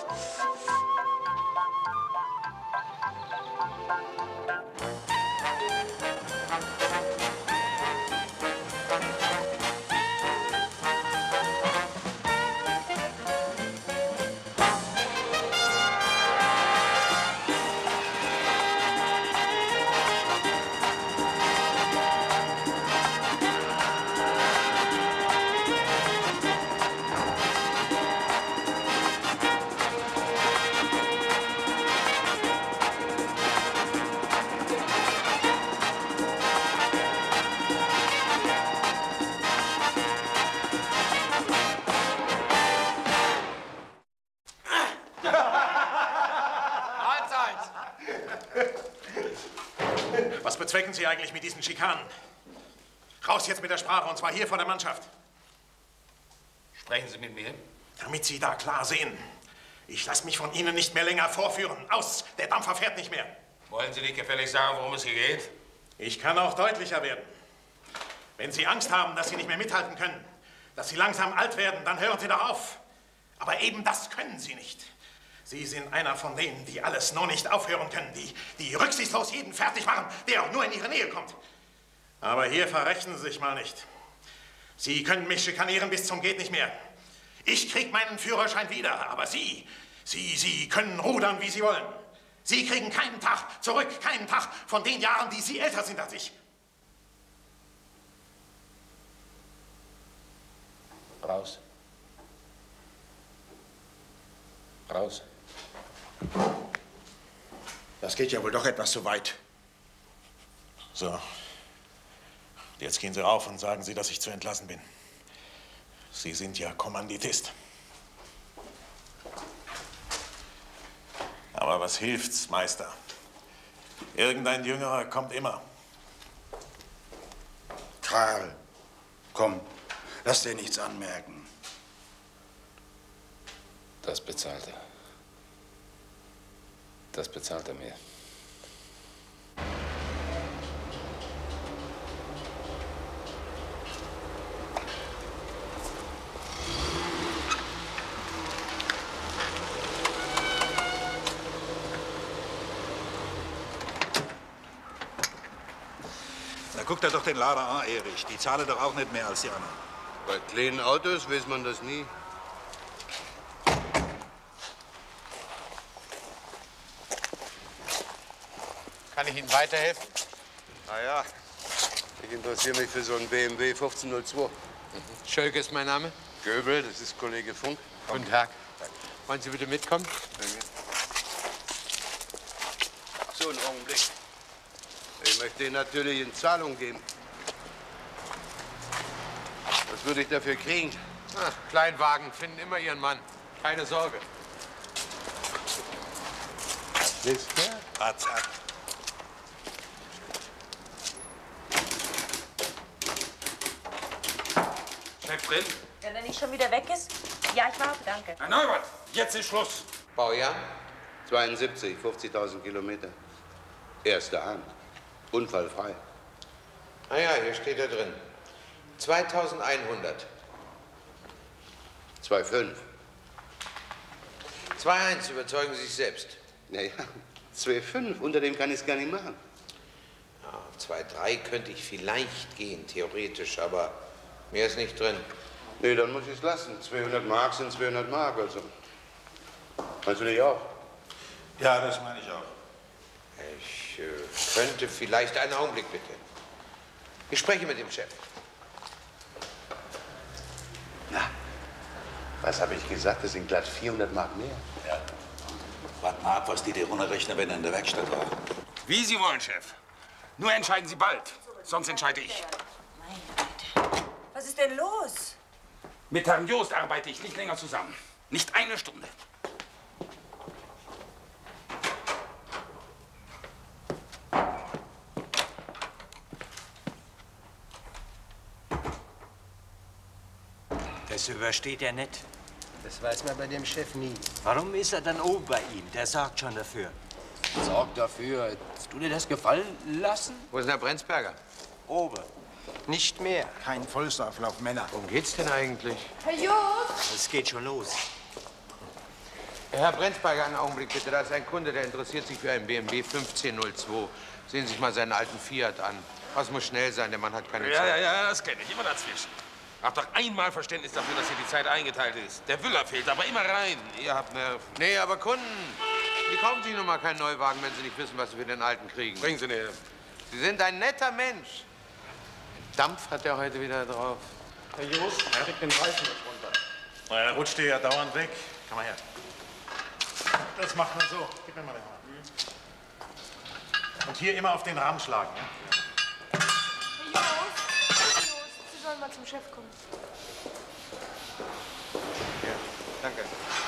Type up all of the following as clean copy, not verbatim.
Was bezwecken Sie eigentlich mit diesen Schikanen? Raus jetzt mit der Sprache, und zwar hier vor der Mannschaft. Sprechen Sie mit mir? Damit Sie da klar sehen. Ich lasse mich von Ihnen nicht mehr länger vorführen. Aus! Der Dampfer fährt nicht mehr. Wollen Sie nicht gefällig sagen, worum es hier geht? Ich kann auch deutlicher werden. Wenn Sie Angst haben, dass Sie nicht mehr mithalten können, dass Sie langsam alt werden, dann hören Sie doch auf. Aber eben das können Sie nicht. Sie sind einer von denen, die alles nur nicht aufhören können, die rücksichtslos jeden fertig machen, der auch nur in ihre Nähe kommt. Aber hier verrechnen Sie sich mal nicht. Sie können mich schikanieren bis zum geht nicht mehr. Ich krieg meinen Führerschein wieder, aber Sie können rudern, wie Sie wollen. Sie kriegen keinen Tag zurück, keinen Tag von den Jahren, die Sie älter sind als ich. Raus. Raus. Das geht ja wohl doch etwas zu weit. So. Jetzt gehen Sie rauf und sagen Sie, dass ich zu entlassen bin. Sie sind ja Kommanditist. Aber was hilft's, Meister? Irgendein Jüngerer kommt immer. Karl, komm, lass dir nichts anmerken. Das bezahlt er. Das bezahlt er mir. Na, guck dir doch den Lader an, Erich. Die zahlen doch auch nicht mehr als die anderen. Bei kleinen Autos weiß man das nie. Kann ich Ihnen weiterhelfen? Na ja, ich interessiere mich für so einen BMW 1502. Schölke ist mein Name. Göbel, das ist Kollege Funk. Guten Tag. Wollen Sie bitte mitkommen? Danke. So, einen Augenblick. Ich möchte Ihnen natürlich in Zahlung geben. Was würde ich dafür kriegen? Ach, Kleinwagen finden immer ihren Mann. Keine Sorge. Wisst ihr? Ratzak. Chef drin? Wenn er nicht schon wieder weg ist? Ja, ich warte, danke. Herr Neubert, jetzt ist Schluss. Baujahr? 72, 50.000 Kilometer. Erster Hand. Unfallfrei. Ah ja, hier steht er drin. 2100. 2,5. 2,1, überzeugen Sie sich selbst. Naja, 2,5. Unter dem kann ich es gar nicht machen. Ja, 2,3 könnte ich vielleicht gehen, theoretisch, aber mehr ist nicht drin. Nee, dann muss ich es lassen. 200 Mark sind 200 Mark, also. Meinst du nicht auch? Ja, das meine ich auch. Ich könnte vielleicht einen Augenblick, bitte. Ich spreche mit dem Chef. Na, was habe ich gesagt? Das sind glatt 400 Mark mehr. Ja. Warten mal ab, was die runterrechnen, wenn er in der Werkstatt war. Wie Sie wollen, Chef. Nur entscheiden Sie bald. Sonst entscheide ich. Meine Güte. Was ist denn los? Mit Herrn Jost arbeite ich nicht länger zusammen. Nicht eine Stunde. Das übersteht er nicht. Das weiß man bei dem Chef nie. Warum ist er dann oben bei ihm? Der sorgt schon dafür. Sorgt dafür. Hast du dir das gefallen lassen? Wo ist denn Herr Brenzberger? Oben. Nicht mehr. Kein Volksauflauf, Männer. Worum geht's denn eigentlich? Herr Jost! Es geht schon los. Herr Brenzberger, einen Augenblick bitte. Da ist ein Kunde, der interessiert sich für einen BMW 1502. Sehen Sie sich mal seinen alten Fiat an. Was muss schnell sein, der Mann hat keine Zeit. Ja, das kenne ich. Immer dazwischen. Habt doch einmal Verständnis dafür, dass hier die Zeit eingeteilt ist. Der Wüller fehlt aber immer rein. Ihr habt Nerv. Nee, aber Kunden, die kaufen sich nun mal keinen Neuwagen, wenn sie nicht wissen, was sie für den alten kriegen. Bringen Sie näher. Sie sind ein netter Mensch. Dampf hat er heute wieder drauf. Herr Jost, kriegt den Reifen nicht runter. Na, er rutscht dir ja dauernd weg. Komm mal her. Das macht man so. Gib mir mal den Hammer. Und hier immer auf den Rahmen schlagen. Ja? Herr Jost, Sie sollen mal zum Chef kommen. Ja, danke.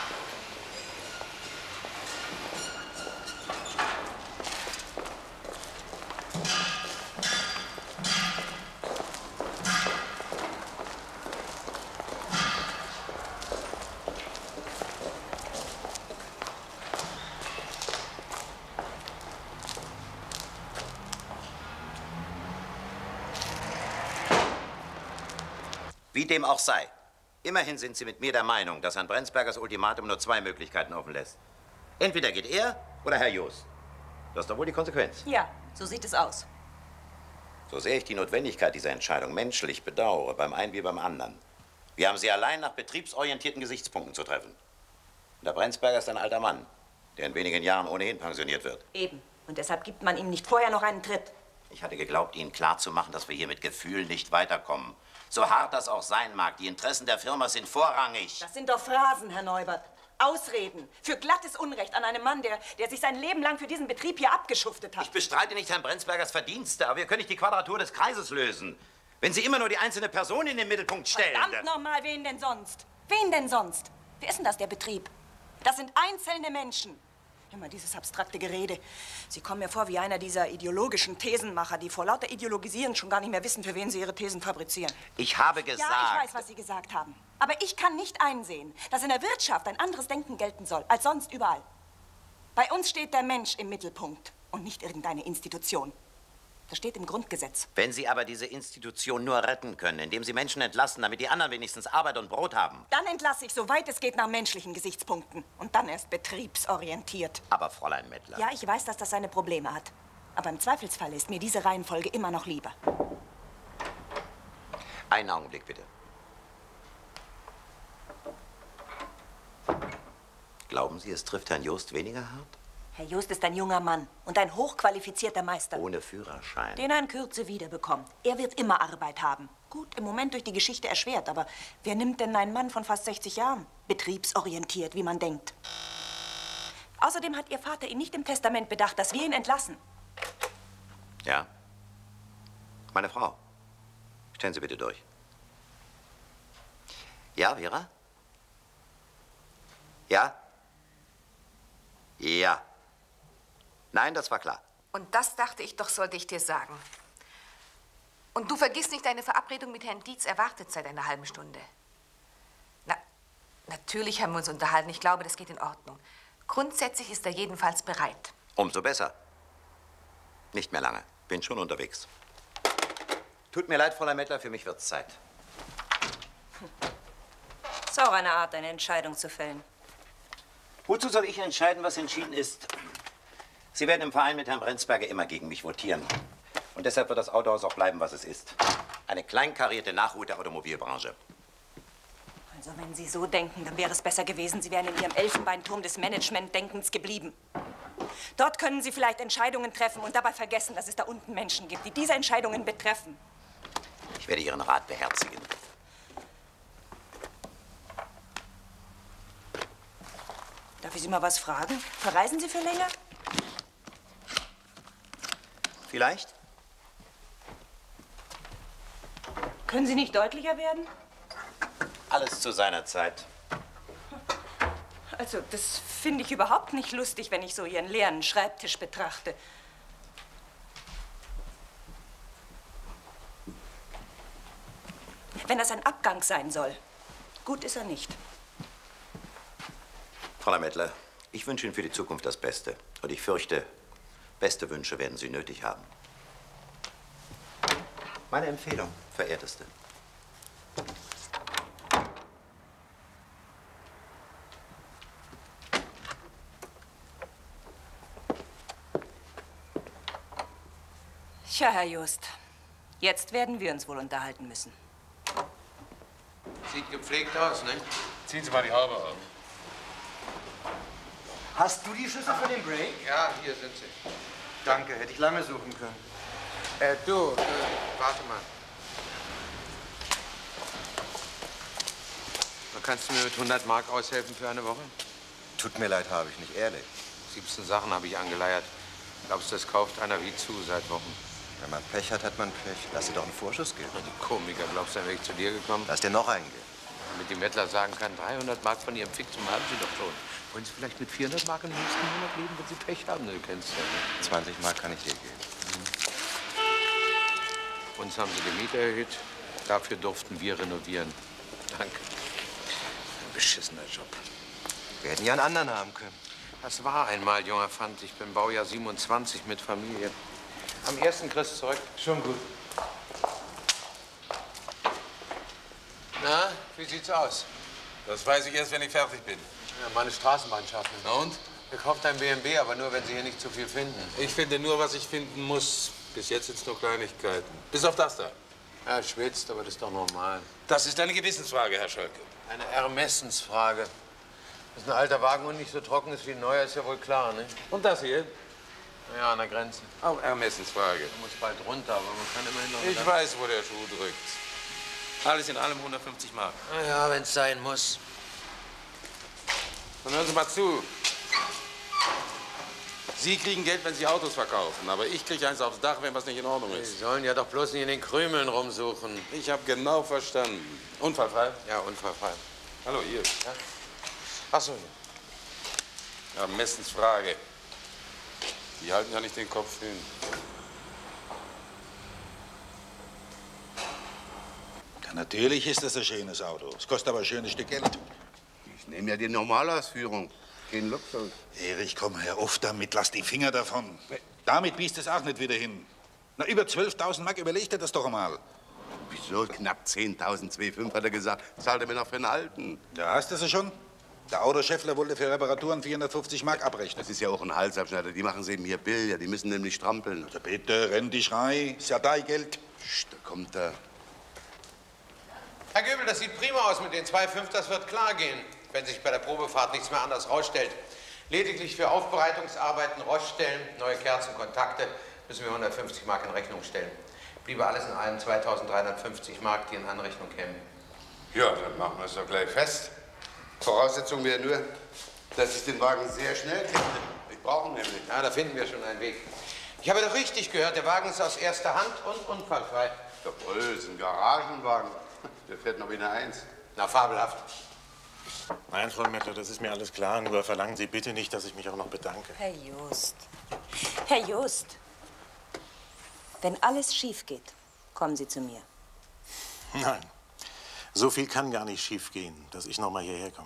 Wie dem auch sei. Immerhin sind Sie mit mir der Meinung, dass Herrn Brenzbergers Ultimatum nur zwei Möglichkeiten offen lässt. Entweder geht er oder Herr Jost. Das ist doch wohl die Konsequenz. Ja, so sieht es aus. So sehr ich die Notwendigkeit dieser Entscheidung menschlich bedauere, beim einen wie beim anderen. Wir haben sie allein nach betriebsorientierten Gesichtspunkten zu treffen. Und der Brenzberger ist ein alter Mann, der in wenigen Jahren ohnehin pensioniert wird. Eben. Und deshalb gibt man ihm nicht vorher noch einen Tritt. Ich hatte geglaubt, Ihnen klarzumachen, dass wir hier mit Gefühl nicht weiterkommen. So hart das auch sein mag, die Interessen der Firma sind vorrangig. Das sind doch Phrasen, Herr Neubert. Ausreden für glattes Unrecht an einem Mann, der sich sein Leben lang für diesen Betrieb hier abgeschuftet hat. Ich bestreite nicht Herrn Brenzbergers Verdienste, aber wir können nicht die Quadratur des Kreises lösen. Wenn Sie immer nur die einzelne Person in den Mittelpunkt stellen. Verdammt nochmal, wen denn sonst? Wen denn sonst? Wer ist denn das, der Betrieb? Das sind einzelne Menschen. Immer dieses abstrakte Gerede. Sie kommen mir vor wie einer dieser ideologischen Thesenmacher, die vor lauter Ideologisieren schon gar nicht mehr wissen, für wen sie ihre Thesen fabrizieren. Ich habe gesagt... Ja, ich weiß, was Sie gesagt haben. Aber ich kann nicht einsehen, dass in der Wirtschaft ein anderes Denken gelten soll, als sonst überall. Bei uns steht der Mensch im Mittelpunkt und nicht irgendeine Institution. Das steht im Grundgesetz. Wenn Sie aber diese Institution nur retten können, indem Sie Menschen entlassen, damit die anderen wenigstens Arbeit und Brot haben. Dann entlasse ich, soweit es geht, nach menschlichen Gesichtspunkten. Und dann erst betriebsorientiert. Aber Fräulein Mettler... Ja, ich weiß, dass das seine Probleme hat. Aber im Zweifelsfall ist mir diese Reihenfolge immer noch lieber. Einen Augenblick, bitte. Glauben Sie, es trifft Herrn Jost weniger hart? Herr Jost ist ein junger Mann und ein hochqualifizierter Meister. Ohne Führerschein. Den er in Kürze wiederbekommt. Er wird immer Arbeit haben. Gut, im Moment durch die Geschichte erschwert, aber wer nimmt denn einen Mann von fast 60 Jahren? Betriebsorientiert, wie man denkt. Außerdem hat Ihr Vater ihn nicht im Testament bedacht, dass wir ihn entlassen. Ja. Meine Frau. Stellen Sie bitte durch. Ja, Vera? Ja? Ja. Nein, das war klar. Und das dachte ich doch, sollte ich dir sagen. Und du vergiss nicht, deine Verabredung mit Herrn Dietz erwartet seit einer halben Stunde. Na, natürlich haben wir uns unterhalten. Ich glaube, das geht in Ordnung. Grundsätzlich ist er jedenfalls bereit. Umso besser. Nicht mehr lange. Bin schon unterwegs. Tut mir leid, Fräulein Mettler, für mich wird's Zeit. Ist auch eine Art, eine Entscheidung zu fällen. Wozu soll ich entscheiden, was entschieden ist? Sie werden im Verein mit Herrn Brenzberger immer gegen mich votieren. Und deshalb wird das Autohaus auch bleiben, was es ist. Eine kleinkarierte Nachhut der Automobilbranche. Also wenn Sie so denken, dann wäre es besser gewesen, Sie wären in Ihrem Elfenbeinturm des Management-Denkens geblieben. Dort können Sie vielleicht Entscheidungen treffen und dabei vergessen, dass es da unten Menschen gibt, die diese Entscheidungen betreffen. Ich werde Ihren Rat beherzigen. Darf ich Sie mal was fragen? Verreisen Sie für länger? Vielleicht? Können Sie nicht deutlicher werden? Alles zu seiner Zeit. Also, das finde ich überhaupt nicht lustig, wenn ich so Ihren leeren Schreibtisch betrachte. Wenn das ein Abgang sein soll, gut ist er nicht. Frau Mettler, ich wünsche Ihnen für die Zukunft das Beste. Und ich fürchte, beste Wünsche werden Sie nötig haben. Meine Empfehlung, verehrteste. Tja, Herr Just, jetzt werden wir uns wohl unterhalten müssen. Sieht gepflegt aus, ne? Ziehen Sie mal die Haube auf. Hast du die Schlüssel für den Break? Ja, hier sind sie. Danke, hätte ich lange suchen können. Warte mal. Kannst du mir mit 100 Mark aushelfen für eine Woche? Tut mir leid, habe ich nicht, ehrlich. 17 Sachen habe ich angeleiert. Glaubst du, das kauft einer wie zu seit Wochen? Wenn man Pech hat, hat man Pech. Lass dir doch einen Vorschuss geben. Die Komiker, glaubst du, dann wäre ich zu dir gekommen? Lass dir noch eingehen. Damit die Mettler sagen kann, 300 Mark von ihrem Fixum haben sie doch schon. Wollen Sie vielleicht mit 400 Mark im nächsten Monat leben, wenn Sie Pech haben? Du kennst ja, ne? 20 Mark kann ich dir geben. Uns haben sie die Miete erhöht. Dafür durften wir renovieren. Danke. Ein beschissener Job. Wir hätten ja einen anderen haben können. Das war einmal, junger Fant. Ich bin Baujahr 27 mit Familie. Am 1. kriegst du zurück. Schon gut. Na, wie sieht's aus? Das weiß ich erst, wenn ich fertig bin. Ja, meine Straßenbahn schaffen. Na und? Ihr kauft ein BMW, aber nur, wenn Sie hier nicht zu viel finden. Ich finde nur, was ich finden muss. Bis jetzt sind es nur Kleinigkeiten. Bis auf das da. Ja, schwitzt, aber das ist doch normal. Das ist eine Gewissensfrage, Herr Scholke. Eine Ermessensfrage. Dass ein alter Wagen und nicht so trocken ist wie ein neuer, ist ja wohl klar, ne? Und das hier? Ja, an der Grenze. Auch Ermessensfrage. Man muss bald runter, aber man kann immerhin noch... Ich weiß, wo der Schuh drückt. Alles in allem 150 Mark. Na ja, wenn es sein muss. Dann hören Sie mal zu. Sie kriegen Geld, wenn Sie Autos verkaufen, aber ich kriege eins aufs Dach, wenn was nicht in Ordnung ist. Sie sollen ja doch bloß nicht in den Krümeln rumsuchen. Ich habe genau verstanden. Unfallfrei? Ja, unfallfrei. Hallo, hier. Ja? Ach so, hier. Ermessensfrage. Die halten ja nicht den Kopf hin. Ja, natürlich ist das ein schönes Auto. Es kostet aber ein schönes Stück Geld. Ich nehme ja die Normalausführung. Kein Luxus. Erich, komm, hör auf damit. Lass die Finger davon. Damit biest es auch nicht wieder hin. Na, über 12.000 Mark, überleg dir das doch einmal. Wieso? Knapp 10.000, 2,5 hat er gesagt. Zahlt er mir noch für einen alten. Ja, hast du sie schon? Der Autoschäffler wollte für Reparaturen 450 Mark abrechnen. Das ist ja auch ein Halsabschneider. Die machen sie eben hier Billard. Die müssen nämlich strampeln. Also bitte, renn dich rein. Ist ja dein Geld. Da kommt er. Herr Göbel, das sieht prima aus mit den 2,5. Das wird klar gehen, wenn sich bei der Probefahrt nichts mehr anders rausstellt. Lediglich für Aufbereitungsarbeiten, Roststellen, neue Kerzen, Kontakte müssen wir 150 Mark in Rechnung stellen. Bliebe alles in allem 2.350 Mark, die in Anrechnung kämen. Ja, dann machen wir es doch gleich fest. Voraussetzung wäre nur, dass ich den Wagen sehr schnell kriege. Ich brauche ihn nämlich. Ja, da finden wir schon einen Weg. Ich habe doch richtig gehört, der Wagen ist aus erster Hand und unfallfrei. Jawohl, ist ein Garagenwagen. Der fährt noch wie eine Eins. Na, fabelhaft. Nein, Frau Mettler, das ist mir alles klar. Nur verlangen Sie bitte nicht, dass ich mich auch noch bedanke. Herr Just. Herr Just. Wenn alles schief geht, kommen Sie zu mir. Nein. So viel kann gar nicht schief gehen, dass ich noch mal hierher komme.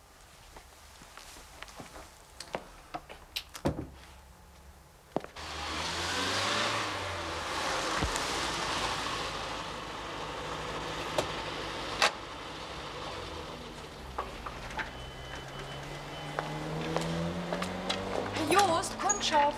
Just, Kundschaft.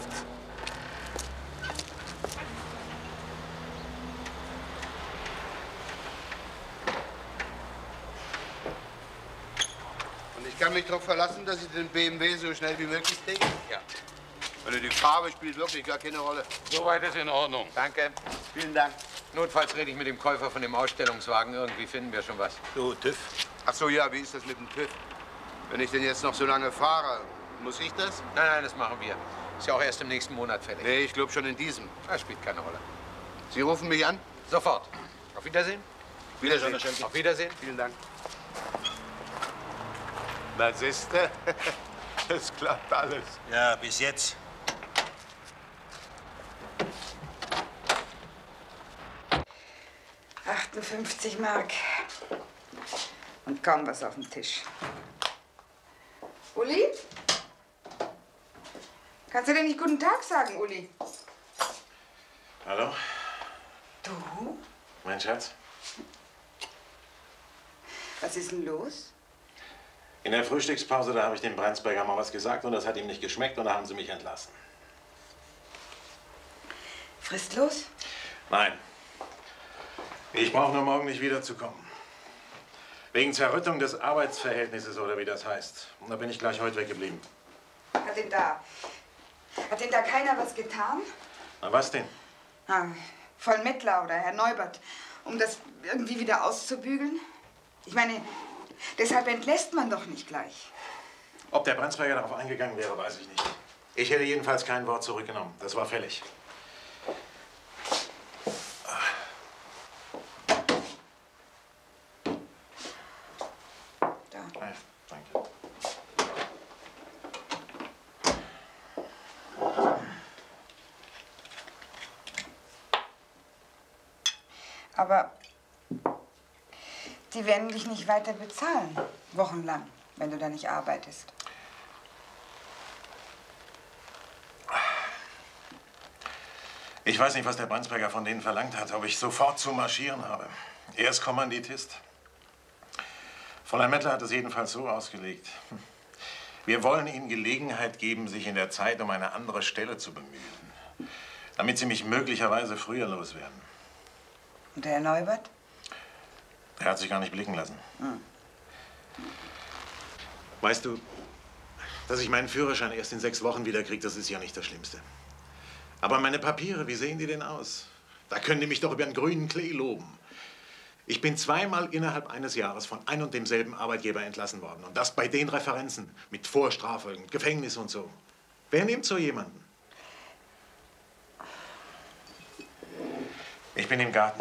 Und ich kann mich darauf verlassen, dass ich den BMW so schnell wie möglich kriege? Ja. Also die Farbe spielt wirklich gar keine Rolle. Soweit ist in Ordnung. Danke. Vielen Dank. Notfalls rede ich mit dem Käufer von dem Ausstellungswagen. Irgendwie finden wir schon was. Du, TÜV. Ach so, ja, wie ist das mit dem TÜV? Wenn ich den jetzt noch so lange fahre, muss ich das? Nein, nein, das machen wir. Ist ja auch erst im nächsten Monat fällig. Nee, ich glaube schon in diesem. Das spielt keine Rolle. Sie rufen mich an? Sofort. Auf Wiedersehen. Wiedersehen. Auf Wiedersehen. Vielen Dank. Na, siehste, es klappt alles. Ja, bis jetzt. »58 Mark. Und kaum was auf dem Tisch. Uli? Kannst du denn nicht guten Tag sagen, Uli? Hallo? Du? Mein Schatz? Was ist denn los? In der Frühstückspause, da habe ich dem Brenzberger mal was gesagt und das hat ihm nicht geschmeckt und da haben sie mich entlassen. Fristlos? Nein. Ich brauche nur morgen nicht wiederzukommen. Wegen Zerrüttung des Arbeitsverhältnisses oder wie das heißt. Und da bin ich gleich heute weggeblieben. Hat denn da keiner was getan? Na, was denn? Vollmettler oder Herr Neubert, um das irgendwie wieder auszubügeln? Ich meine, deshalb entlässt man doch nicht gleich. Ob der Brenzberger darauf eingegangen wäre, weiß ich nicht. Ich hätte jedenfalls kein Wort zurückgenommen. Das war fällig. Da. Ja, danke. Aber die werden dich nicht weiter bezahlen, wochenlang, wenn du da nicht arbeitest. Ich weiß nicht, was der Brenzberger von denen verlangt hat, ob ich sofort zu marschieren habe. Er ist Kommanditist. Fräulein Mettler hat es jedenfalls so ausgelegt. Wir wollen Ihnen Gelegenheit geben, sich in der Zeit um eine andere Stelle zu bemühen, damit Sie mich möglicherweise früher loswerden. Und der Herr Neubert? Er hat sich gar nicht blicken lassen. Weißt du, dass ich meinen Führerschein erst in 6 Wochen wieder kriege, das ist ja nicht das Schlimmste. Aber meine Papiere, wie sehen die denn aus? Da können die mich doch über den grünen Klee loben. Ich bin 2-mal innerhalb eines Jahres von ein und demselben Arbeitgeber entlassen worden. Und das bei den Referenzen mit Vorstrafe und Gefängnis und so. Wer nimmt so jemanden? Ich bin im Garten.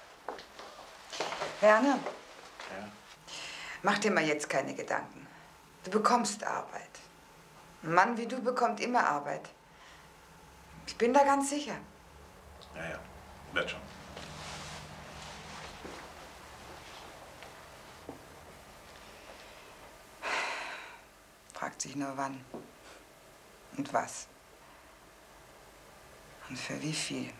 Werner? Ja? Mach dir mal jetzt keine Gedanken. Du bekommst Arbeit. Ein Mann wie du bekommt immer Arbeit. Ich bin da ganz sicher. Ja, wird schon. Fragt sich nur wann und was und für wie viel.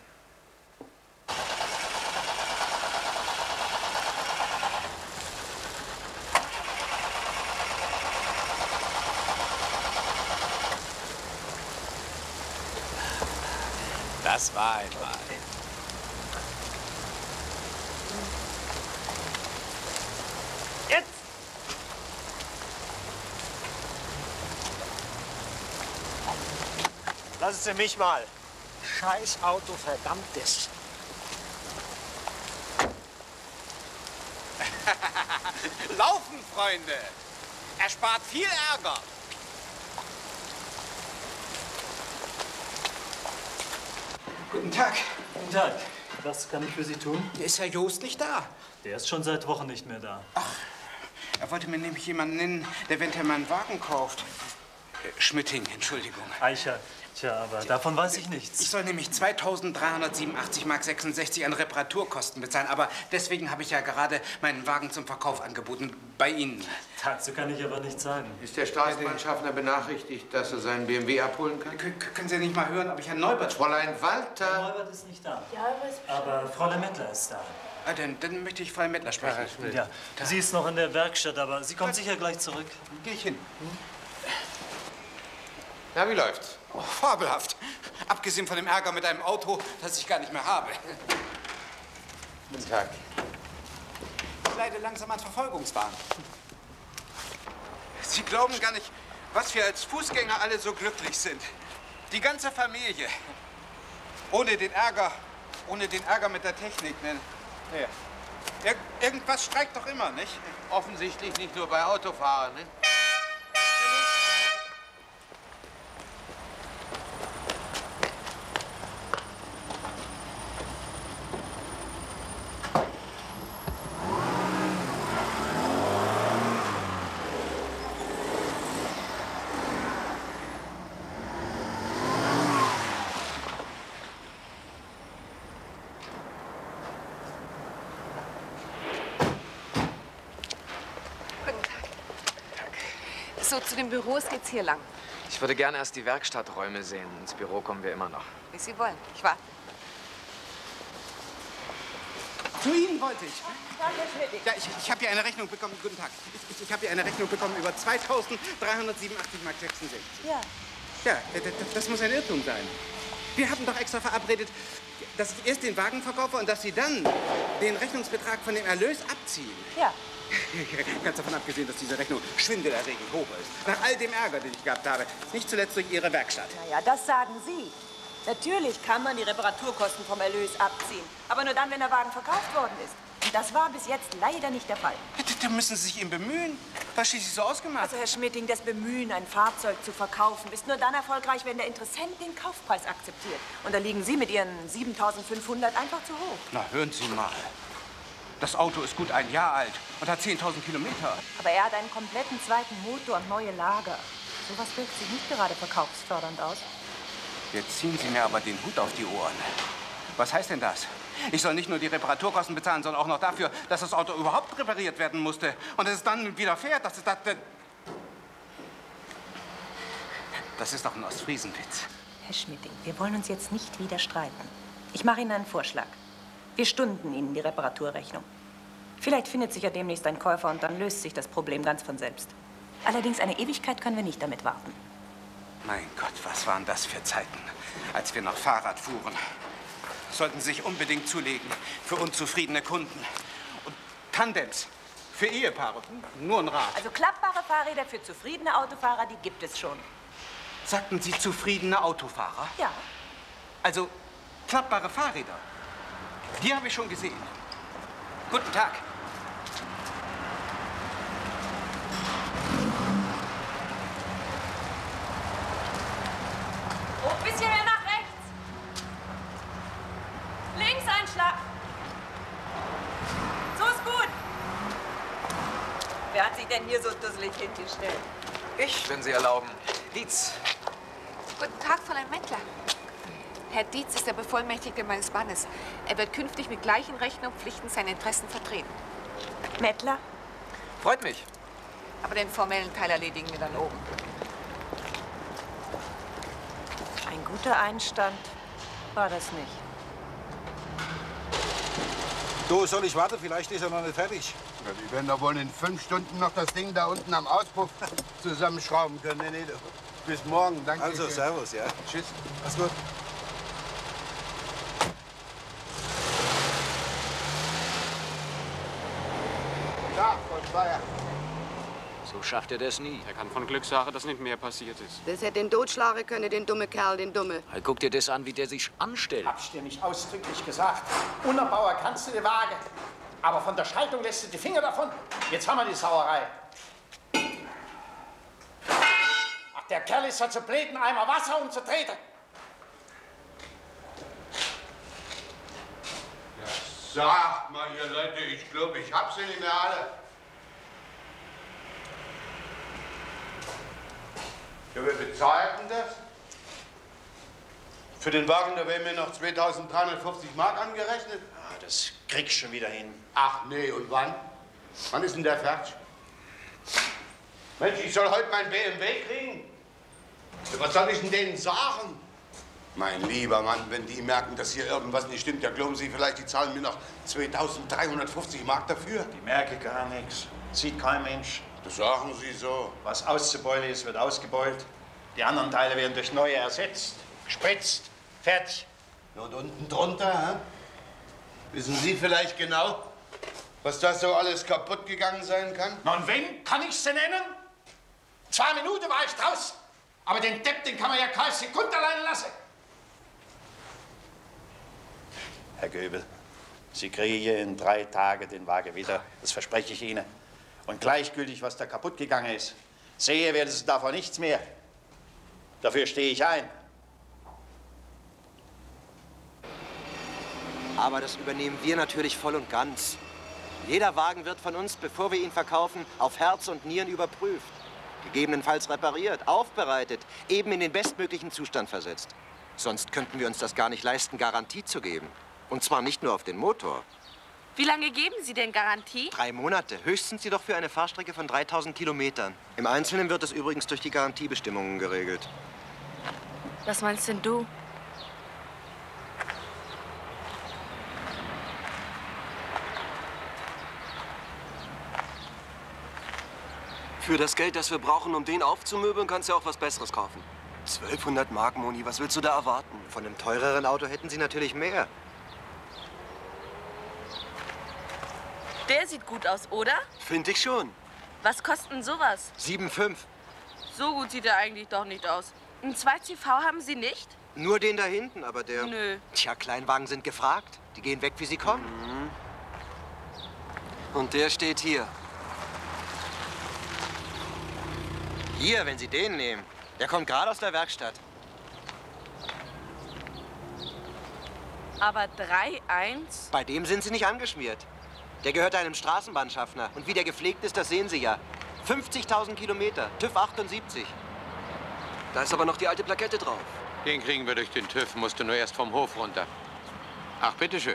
Das war einmal. Jetzt! Lassen Sie mich mal. Scheiß Auto, verdammtes. Laufen, Freunde! Erspart viel Ärger. Guten Tag. Guten Tag. Was kann ich für Sie tun? Ist Herr Joost nicht da? Der ist schon seit Wochen nicht mehr da. Er wollte mir nämlich jemanden nennen, der eventuell meinen Wagen kauft. Schmitting, Entschuldigung. Eicher. Tja, aber davon weiß ich nichts. Ich soll nämlich 2.387,66 Mark an Reparaturkosten bezahlen. Aber deswegen habe ich ja gerade meinen Wagen zum Verkauf angeboten. Bei Ihnen. Dazu kann ich aber nichts sagen. Ist der Straßenbahnschaffner benachrichtigt, dass er seinen BMW abholen kann? Können Sie nicht mal hören, ob ich Herrn Neubert... Fräulein Walter! Herr Neubert ist nicht da. Ja, aber Fräulein Mettler ist da. Ah, dann möchte ich Fräulein Mettler sprechen. Ja, sie ist noch in der Werkstatt, aber sie kommt sicher gleich zurück. Geh ich hin. Na, wie läuft's? Oh, fabelhaft. Abgesehen von dem Ärger mit einem Auto, das ich gar nicht mehr habe. Guten Tag. Ich leide langsam an Verfolgungswahn. Sie glauben gar nicht, was wir als Fußgänger alle so glücklich sind. Die ganze Familie. Ohne den Ärger mit der Technik. Ne? Ja. Irgendwas streikt doch immer, nicht? Offensichtlich nicht nur bei Autofahrern, ne? So, zu den Büros geht's hier lang. Ich würde gerne erst die Werkstatträume sehen. Ins Büro kommen wir immer noch. Wie Sie wollen. Ich warte. Zu Ihnen wollte ich. Ja, ich habe hier eine Rechnung bekommen. Guten Tag. Ich habe hier eine Rechnung bekommen über 2.387,66 Mark. Ja. Ja, das muss ein Irrtum sein. Wir hatten doch extra verabredet, dass ich erst den Wagen verkaufe und dass Sie dann den Rechnungsbetrag von dem Erlös abziehen. Ja. Ganz davon abgesehen, dass diese Rechnung schwindelerregend hoch ist. Nach all dem Ärger, den ich gehabt habe. Nicht zuletzt durch Ihre Werkstatt. Naja, das sagen Sie. Natürlich kann man die Reparaturkosten vom Erlös abziehen. Aber nur dann, wenn der Wagen verkauft worden ist. Und das war bis jetzt leider nicht der Fall. Da müssen Sie sich ihm bemühen. Was schließlich so ausgemacht? Also, Herr Schmitting, das Bemühen, ein Fahrzeug zu verkaufen, ist nur dann erfolgreich, wenn der Interessent den Kaufpreis akzeptiert. Und da liegen Sie mit Ihren 7.500 einfach zu hoch. Na, hören Sie mal. Das Auto ist gut ein Jahr alt und hat 10.000 Kilometer. Aber er hat einen kompletten zweiten Motor und neue Lager. Sowas wirkt sich nicht gerade verkaufsfördernd aus. Jetzt ziehen Sie mir aber den Hut auf die Ohren. Was heißt denn das? Ich soll nicht nur die Reparaturkosten bezahlen, sondern auch noch dafür, dass das Auto überhaupt repariert werden musste. Und dass es dann wieder fährt. Das ist doch ein Ostfriesenwitz. Herr Schmitting, wir wollen uns jetzt nicht wieder streiten. Ich mache Ihnen einen Vorschlag. Wir stunden Ihnen die Reparaturrechnung. Vielleicht findet sich ja demnächst ein Käufer und dann löst sich das Problem ganz von selbst. Allerdings eine Ewigkeit können wir nicht damit warten. Mein Gott, was waren das für Zeiten, als wir noch Fahrrad fuhren. Sollten Sie sich unbedingt zulegen für unzufriedene Kunden. Und Tandems für Ehepaare, nur ein Rad. Also klappbare Fahrräder für zufriedene Autofahrer, die gibt es schon. Sagten Sie zufriedene Autofahrer? Ja. Also klappbare Fahrräder. Die habe ich schon gesehen. Guten Tag. Oh, ein bisschen mehr nach rechts. Links ein Schlag. So ist gut. Wer hat sich denn hier so dusselig hingestellt? Ich, wenn Sie erlauben. Dietz. Guten Tag, Fräulein Mettler. Herr Dietz ist der Bevollmächtigte meines Mannes. Er wird künftig mit gleichen Rechten und Pflichten seine Interessen vertreten. Mettler? Freut mich. Aber den formellen Teil erledigen wir dann oben. Ein guter Einstand war das nicht. Du, soll ich warten? Vielleicht ist er noch nicht fertig. Ja, die werden doch wohl in 5 Stunden noch das Ding da unten am Auspuff zusammenschrauben können. Nee, bis morgen, danke. Also, schön. servus, ja. Tschüss. Alles gut. Ja, Gott war ja. So schafft er das nie. Er kann von Glück sagen, dass nicht mehr passiert ist. Das hätte den totschlagen können, den dumme Kerl, den Dumme. Hey, guck dir das an, wie der sich anstellt. Hab's dir nicht ausdrücklich gesagt. Unterbauer kannst du die Waage. Aber von der Schaltung lässt du die Finger davon. Jetzt haben wir die Sauerei. Ach, der Kerl ist so zu blöd, einen Eimer Wasser umzutreten. Sagt mal, ihr Leute, ich glaube, ich hab sie nicht mehr alle. Ja, wer bezahlt denn das? Für den Wagen, da werden mir noch 2.350 Mark angerechnet. Ah, das kriegst du schon wieder hin. Ach nee, und wann? Wann ist denn der fertig? Mensch, ich soll heute mein BMW kriegen. Was soll ich denn denen sagen? Mein lieber Mann, wenn die merken, dass hier irgendwas nicht stimmt, ja glauben Sie vielleicht, die zahlen mir noch 2.350 Mark dafür? Die merke gar nichts. Sieht kein Mensch. Das sagen Sie so. Was auszubeulen ist, wird ausgebeult. Die anderen Teile werden durch neue ersetzt, gespritzt, fertig. Und unten drunter, hä? Wissen Sie vielleicht genau, was da so alles kaputt gegangen sein kann? Na und wen kann ich sie nennen? 2 Minuten war ich draußen. Aber den Depp, den kann man ja keine Sekunde allein lassen. Herr Göbel, Sie kriegen in 3 Tagen den Wagen wieder. Das verspreche ich Ihnen. Und gleichgültig, was da kaputt gegangen ist. Sehe werden Sie davon nichts mehr. Dafür stehe ich ein. Aber das übernehmen wir natürlich voll und ganz. Jeder Wagen wird von uns, bevor wir ihn verkaufen, auf Herz und Nieren überprüft. Gegebenenfalls repariert, aufbereitet, eben in den bestmöglichen Zustand versetzt. Sonst könnten wir uns das gar nicht leisten, Garantie zu geben. Und zwar nicht nur auf den Motor. Wie lange geben Sie denn Garantie? 3 Monate, höchstens jedoch für eine Fahrstrecke von 3.000 Kilometern. Im Einzelnen wird es übrigens durch die Garantiebestimmungen geregelt. Was meinst denn du? Für das Geld, das wir brauchen, um den aufzumöbeln, kannst du ja auch was Besseres kaufen. 1200 Mark, Moni, was willst du da erwarten? Von einem teureren Auto hätten Sie natürlich mehr. Der sieht gut aus, oder? Finde ich schon. Was kostet denn sowas? 7,5. So gut sieht er eigentlich doch nicht aus. Einen 2CV haben Sie nicht? Nur den da hinten, aber der... Nö. Tja, Kleinwagen sind gefragt. Die gehen weg, wie sie kommen. Und der steht hier. Hier, wenn Sie den nehmen. Der kommt gerade aus der Werkstatt. Aber 3,1? Bei dem sind Sie nicht angeschmiert. Der gehört einem Straßenbahnschaffner. Und wie der gepflegt ist, das sehen Sie ja. 50.000 Kilometer, TÜV 78. Da ist aber noch die alte Plakette drauf. Den kriegen wir durch den TÜV, musst du nur erst vom Hof runter. Ach, bitteschön.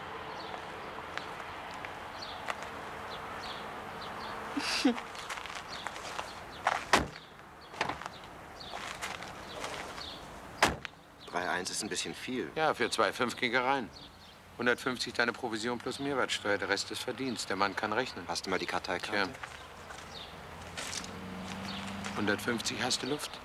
Ist ein bisschen viel. Ja, für 2,5 Kickereien. 150 deine Provision plus Mehrwertsteuer, der Rest ist Verdienst. Der Mann kann rechnen. Hast du mal die Karteikarte? Tja. 150 hast du Luft.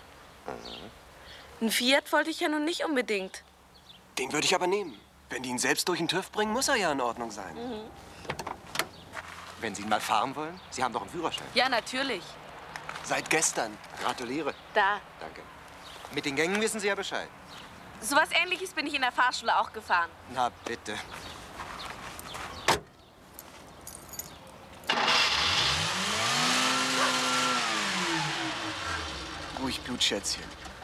Ein Fiat wollte ich ja nun nicht unbedingt. Den würde ich aber nehmen. Wenn die ihn selbst durch den TÜV bringen, muss er ja in Ordnung sein. Wenn Sie ihn mal fahren wollen? Sie haben doch einen Führerschein. Ja, natürlich. Seit gestern. Gratuliere. Da. Danke. Mit den Gängen wissen Sie ja Bescheid. So was Ähnliches bin ich in der Fahrschule auch gefahren. Na, bitte. Ruhig, Blutschätzchen.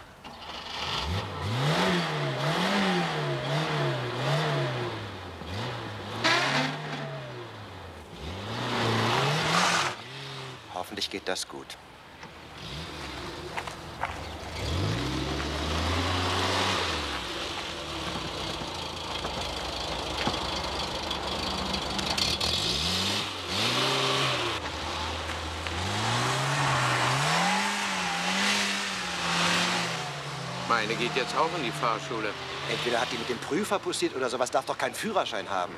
Hoffentlich geht das gut. Meine geht jetzt auch in die Fahrschule. Entweder hat die mit dem Prüfer pussiert oder sowas darf doch keinen Führerschein haben.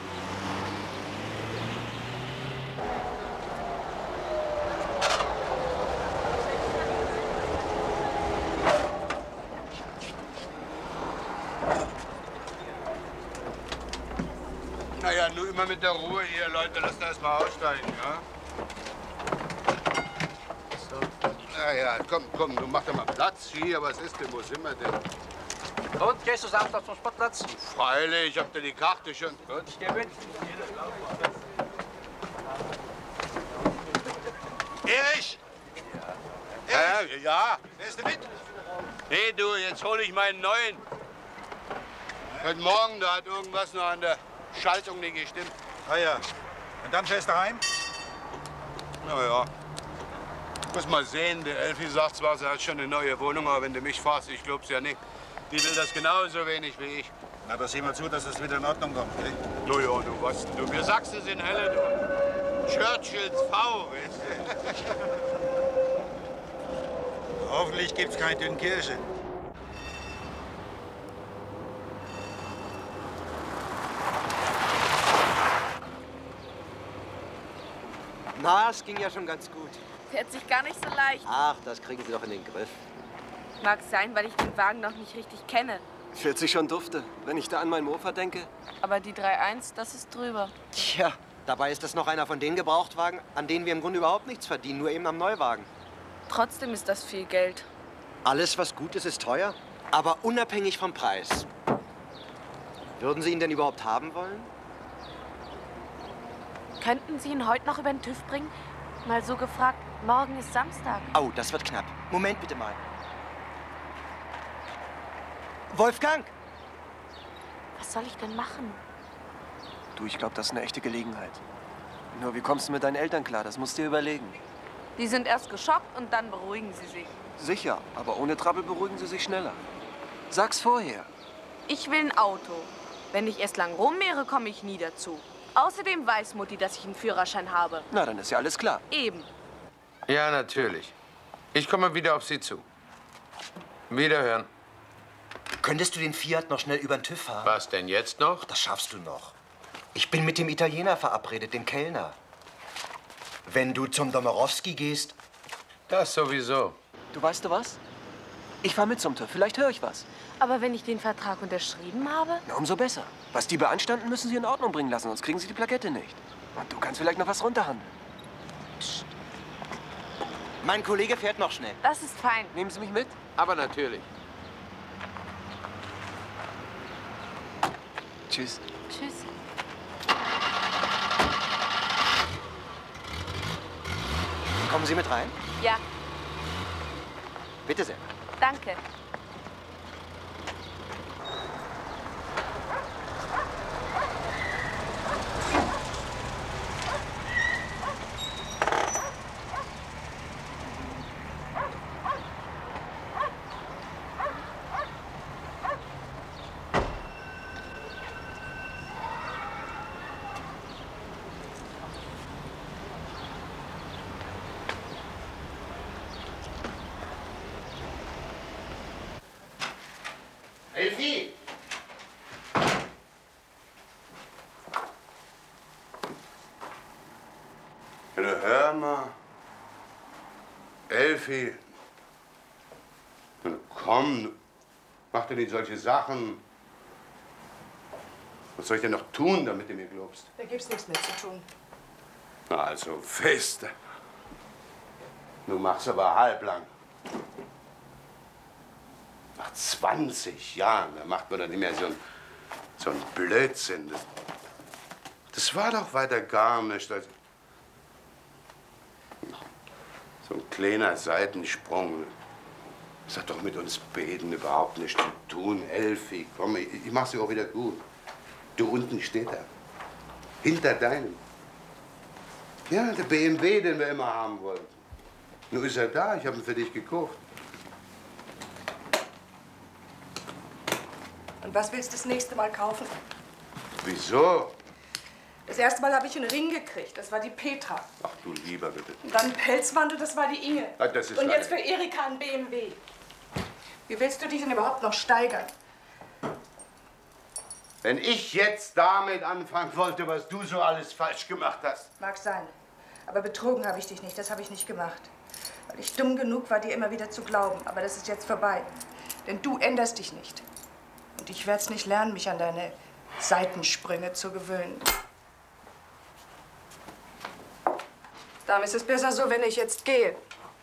Naja, nur immer mit der Ruhe hier, Leute. Lasst erst mal aussteigen, ja? Naja, komm, du mach doch mal Platz hier. Was ist denn? Wo sind wir denn? Und, gehst du Samstag zum Sportplatz? Freilich, ich hab dir die Karte schon. Gut, ich geh mit. Erich! Ja. Ja? Fährst du mit? Nee, du, jetzt hol ich meinen neuen. Heute Morgen, da hat irgendwas noch an der Schaltung nicht gestimmt. Ah ja. Und dann fährst du heim? Na ja. Muss mal sehen, der Elfi sagt zwar, sie hat schon eine neue Wohnung, aber wenn du mich fragst, ich glaub's ja nicht. Die will das genauso wenig wie ich. Na, da sieh mal zu, dass es wieder in Ordnung kommt, gell? Na ja, du was denn? Du, wir Sachsen sind helle, du. Churchills V, weißt du? Hoffentlich gibt's keine Dünnkirche. Na, es ging ja schon ganz gut. Fährt sich gar nicht so leicht. Ach, das kriegen Sie doch in den Griff. Mag sein, weil ich den Wagen noch nicht richtig kenne. Fährt sich schon dufte, wenn ich da an meinen Mofa denke. Aber die 3.1, das ist drüber. Tja, dabei ist das noch einer von den Gebrauchtwagen, an denen wir im Grunde überhaupt nichts verdienen, nur eben am Neuwagen. Trotzdem ist das viel Geld. Alles, was gut ist, ist teuer, aber unabhängig vom Preis. Würden Sie ihn denn überhaupt haben wollen? Könnten Sie ihn heute noch über den TÜV bringen? Mal so gefragt, morgen ist Samstag. Oh, das wird knapp. Moment bitte mal. Wolfgang! Was soll ich denn machen? Du, ich glaube, das ist eine echte Gelegenheit. Nur, wie kommst du mit deinen Eltern klar? Das musst du dir überlegen. Die sind erst geschockt und dann beruhigen sie sich. Sicher, aber ohne Trouble beruhigen sie sich schneller. Sag's vorher. Ich will ein Auto. Wenn ich erst lang rummehre, komme ich nie dazu. Außerdem weiß Mutti, dass ich einen Führerschein habe. Na, dann ist ja alles klar. Eben. Ja, natürlich. Ich komme wieder auf Sie zu. Wiederhören. Könntest du den Fiat noch schnell über den TÜV fahren? Was denn jetzt noch? Das schaffst du noch. Ich bin mit dem Italiener verabredet, dem Kellner. Wenn du zum Domorowski gehst... Das sowieso. Du weißt du was? Ich fahr mit zum TÜV. Vielleicht höre ich was. Aber wenn ich den Vertrag unterschrieben habe? Na, umso besser. Was die beanstanden, müssen Sie in Ordnung bringen lassen, sonst kriegen Sie die Plakette nicht. Und du kannst vielleicht noch was runterhandeln. Psst. Mein Kollege fährt noch schnell. Das ist fein. Nehmen Sie mich mit? Aber natürlich. Tschüss. Tschüss. Kommen Sie mit rein? Ja, Bitte sehr. danke. Elfi! Hör mal. Elfi. Komm, mach dir nicht solche Sachen. Was soll ich denn noch tun, damit du mir glaubst? Da gibt's nichts mehr zu tun. Na, also fest. Du machst aber halblang. Nach 20 Jahren, da macht man doch nicht mehr so ein Blödsinn. Das war doch weiter gar nicht. So ein kleiner Seitensprung. Das hat doch mit uns beiden überhaupt nichts zu tun. Elfi, komm, ich mach's dir auch wieder gut. Du, unten steht er. Hinter deinem. Ja, der BMW, den wir immer haben wollten. Nun ist er da, ich habe ihn für dich gekauft. Und was willst du das nächste Mal kaufen? Wieso? Das erste Mal habe ich einen Ring gekriegt. Das war die Petra. Ach du lieber bitte. Und dann einen Pelzmantel, das war die Inge. Ah, das ist und jetzt für eine- Erika ein BMW. Wie willst du dich denn überhaupt noch steigern? Wenn ich jetzt damit anfangen wollte, was du so alles falsch gemacht hast. Mag sein. Aber betrogen habe ich dich nicht. Das habe ich nicht gemacht. Weil ich dumm genug war, dir immer wieder zu glauben. Aber das ist jetzt vorbei. Denn du änderst dich nicht. Und ich werde es nicht lernen, mich an deine Seitensprünge zu gewöhnen. Darum ist es besser so, wenn ich jetzt gehe.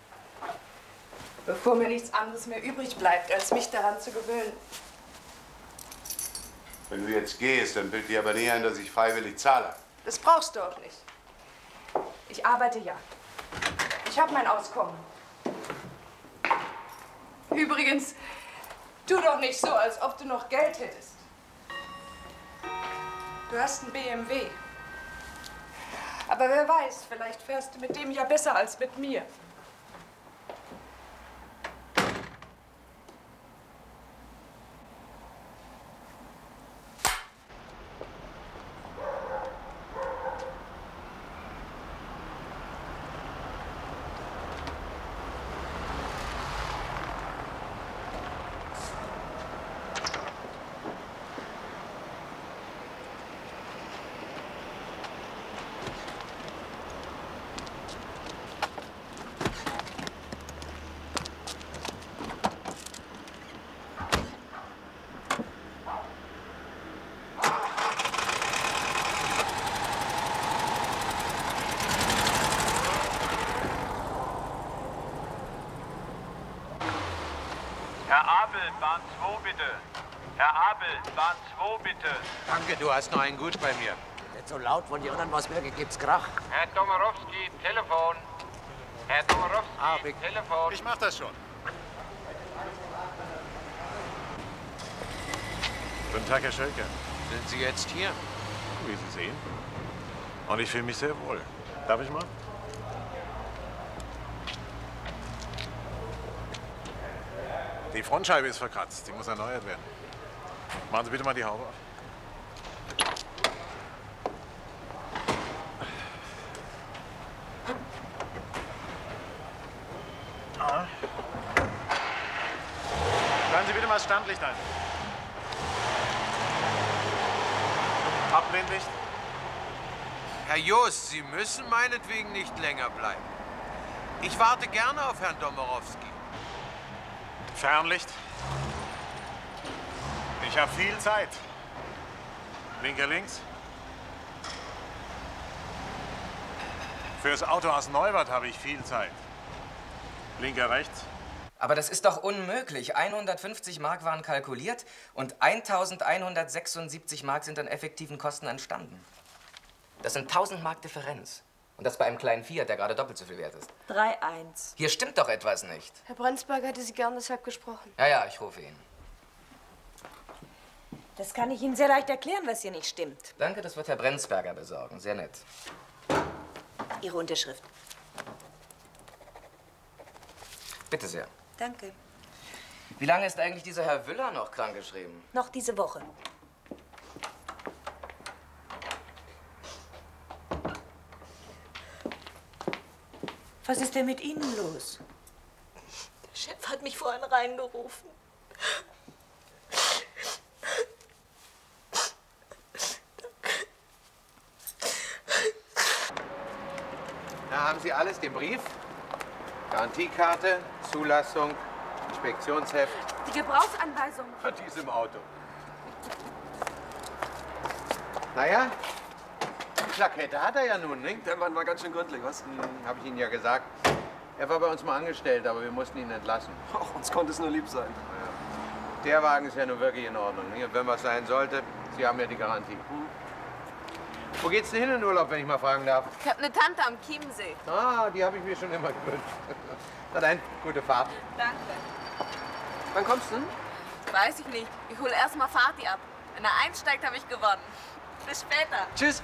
Bevor mir nichts anderes mehr übrig bleibt, als mich daran zu gewöhnen. Wenn du jetzt gehst, dann bild dir aber nicht ein, dass ich freiwillig zahle. Das brauchst du auch nicht. Ich arbeite ja. Ich habe mein Auskommen. Übrigens, tu doch nicht so, als ob du noch Geld hättest. Du hast einen BMW. Aber wer weiß, vielleicht fährst du mit dem ja besser als mit mir. Herr Abel, Bahn 2 bitte. Herr Abel, Bahn 2 bitte. Danke, du hast noch einen gut bei mir. Nicht so laut, von die anderen was merke, gibt's Krach. Herr Domorowski, Telefon. Herr Domorowski, Telefon. Ich mach das schon. Guten Tag, Herr Schölke. Sind Sie jetzt hier? Wie Sie sehen. Und ich fühle mich sehr wohl. Darf ich mal? Die Frontscheibe ist verkratzt. Die muss erneuert werden. Machen Sie bitte mal die Haube auf. Schalten Sie bitte mal das Standlicht ein. Abblendlicht. Herr Jost, Sie müssen meinetwegen nicht länger bleiben. Ich warte gerne auf Herrn Domorowski. Fernlicht. Ich habe viel Zeit. Blinker links. Fürs Auto aus Neuwart habe ich viel Zeit. Blinker rechts. Aber das ist doch unmöglich. 150 Mark waren kalkuliert und 1176 Mark sind an effektiven Kosten entstanden. Das sind 1000 Mark Differenz. Und das bei einem kleinen Fiat, der gerade doppelt so viel wert ist. 3-1. Hier stimmt doch etwas nicht. Herr Brenzberger hätte Sie gern deshalb gesprochen. Ja, ich rufe ihn. Das kann ich Ihnen sehr leicht erklären, was hier nicht stimmt. Danke, das wird Herr Brenzberger besorgen. Sehr nett. Ihre Unterschrift. Bitte sehr. Danke. Wie lange ist eigentlich dieser Herr Wüller noch krankgeschrieben? Noch diese Woche. Was ist denn mit Ihnen los? Der Chef hat mich vorhin reingerufen. Na, haben Sie alles? Den Brief? Garantiekarte, Zulassung, Inspektionsheft. Die Gebrauchsanweisung. Von diesem Auto. Naja, die Plakette hat er ja nun, nicht? Der Mann war ganz schön gründlich, was? Habe ich Ihnen ja gesagt. Er war bei uns mal angestellt, aber wir mussten ihn entlassen. Och, uns konnte es nur lieb sein. Der Wagen ist ja nun wirklich in Ordnung. Nicht? Und wenn was sein sollte, Sie haben ja die Garantie. Wo geht's denn hin in den Urlaub, wenn ich mal fragen darf? Ich habe eine Tante am Chiemsee. Ah, die habe ich mir schon immer gewünscht. Na dann, gute Fahrt. Danke. Wann kommst du denn? Weiß ich nicht. Ich hole erst mal Fatih ab. Wenn er einsteigt, habe ich gewonnen. Bis später. Tschüss.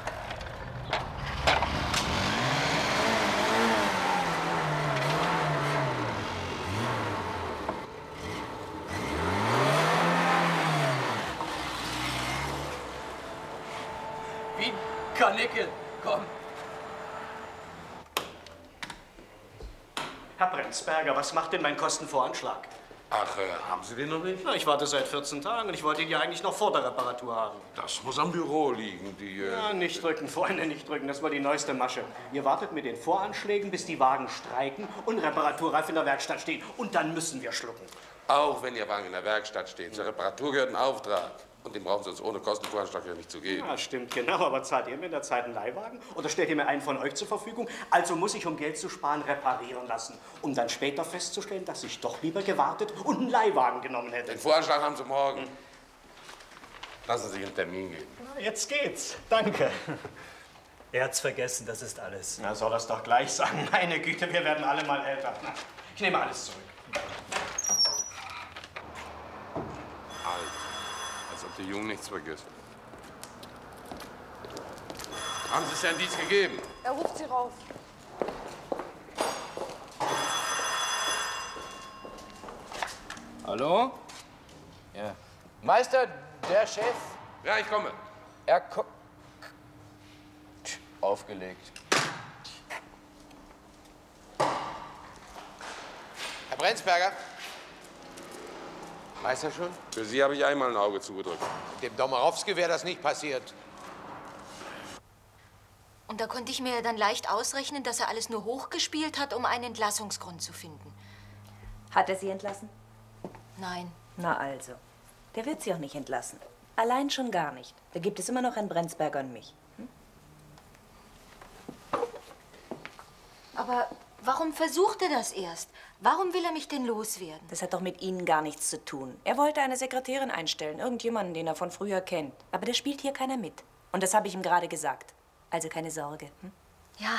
Wie Karnickel, komm. Herr Brenzberger, was macht denn mein Kostenvoranschlag? Ach, haben Sie den noch nicht? Na, ich warte seit 14 Tagen und ich wollte ihn ja eigentlich noch vor der Reparatur haben. Das muss am Büro liegen, Ja, nicht drücken, Freunde, nicht drücken. Das war die neueste Masche. Ihr wartet mit den Voranschlägen, bis die Wagen streiken und reparaturreif in der Werkstatt stehen. Und dann müssen wir schlucken. Auch wenn Ihr Wagen in der Werkstatt steht. Zur Reparatur gehört ein Auftrag. Und den brauchen Sie uns ohne Kostenvoranschlag ja nicht zu geben. Ja, stimmt, genau. Aber zahlt ihr mir in der Zeit einen Leihwagen? Oder stellt ihr mir einen von euch zur Verfügung? Also muss ich, um Geld zu sparen, reparieren lassen. Um dann später festzustellen, dass ich doch lieber gewartet und einen Leihwagen genommen hätte. Den Voranschlag haben Sie morgen. Lassen Sie sich einen Termin geben. Na, jetzt geht's. Danke. Er hat's vergessen, das ist alles. Na, soll er's doch gleich sagen. Meine Güte, wir werden alle mal älter. Na, ich nehme alles zurück. Als ob der Junge nichts vergisst. Haben Sie es Herrn Dietz gegeben? Er ruft Sie rauf. Hallo? Ja. Meister, der Chef? Ja, ich komme. Er kommt. Aufgelegt. Herr Brenzberger? Weiß er schon? Für Sie habe ich einmal ein Auge zugedrückt. Dem Domarowski wäre das nicht passiert. Und da konnte ich mir dann leicht ausrechnen, dass er alles nur hochgespielt hat, um einen Entlassungsgrund zu finden. Hat er Sie entlassen? Nein. Na also. Der wird Sie auch nicht entlassen. Allein schon gar nicht. Da gibt es immer noch Herrn Brenzberger und mich. Aber warum versucht er das erst? Warum will er mich denn loswerden? Das hat doch mit Ihnen gar nichts zu tun. Er wollte eine Sekretärin einstellen, irgendjemanden, den er von früher kennt. Aber da spielt hier keiner mit. Und das habe ich ihm gerade gesagt. Also keine Sorge. Ja.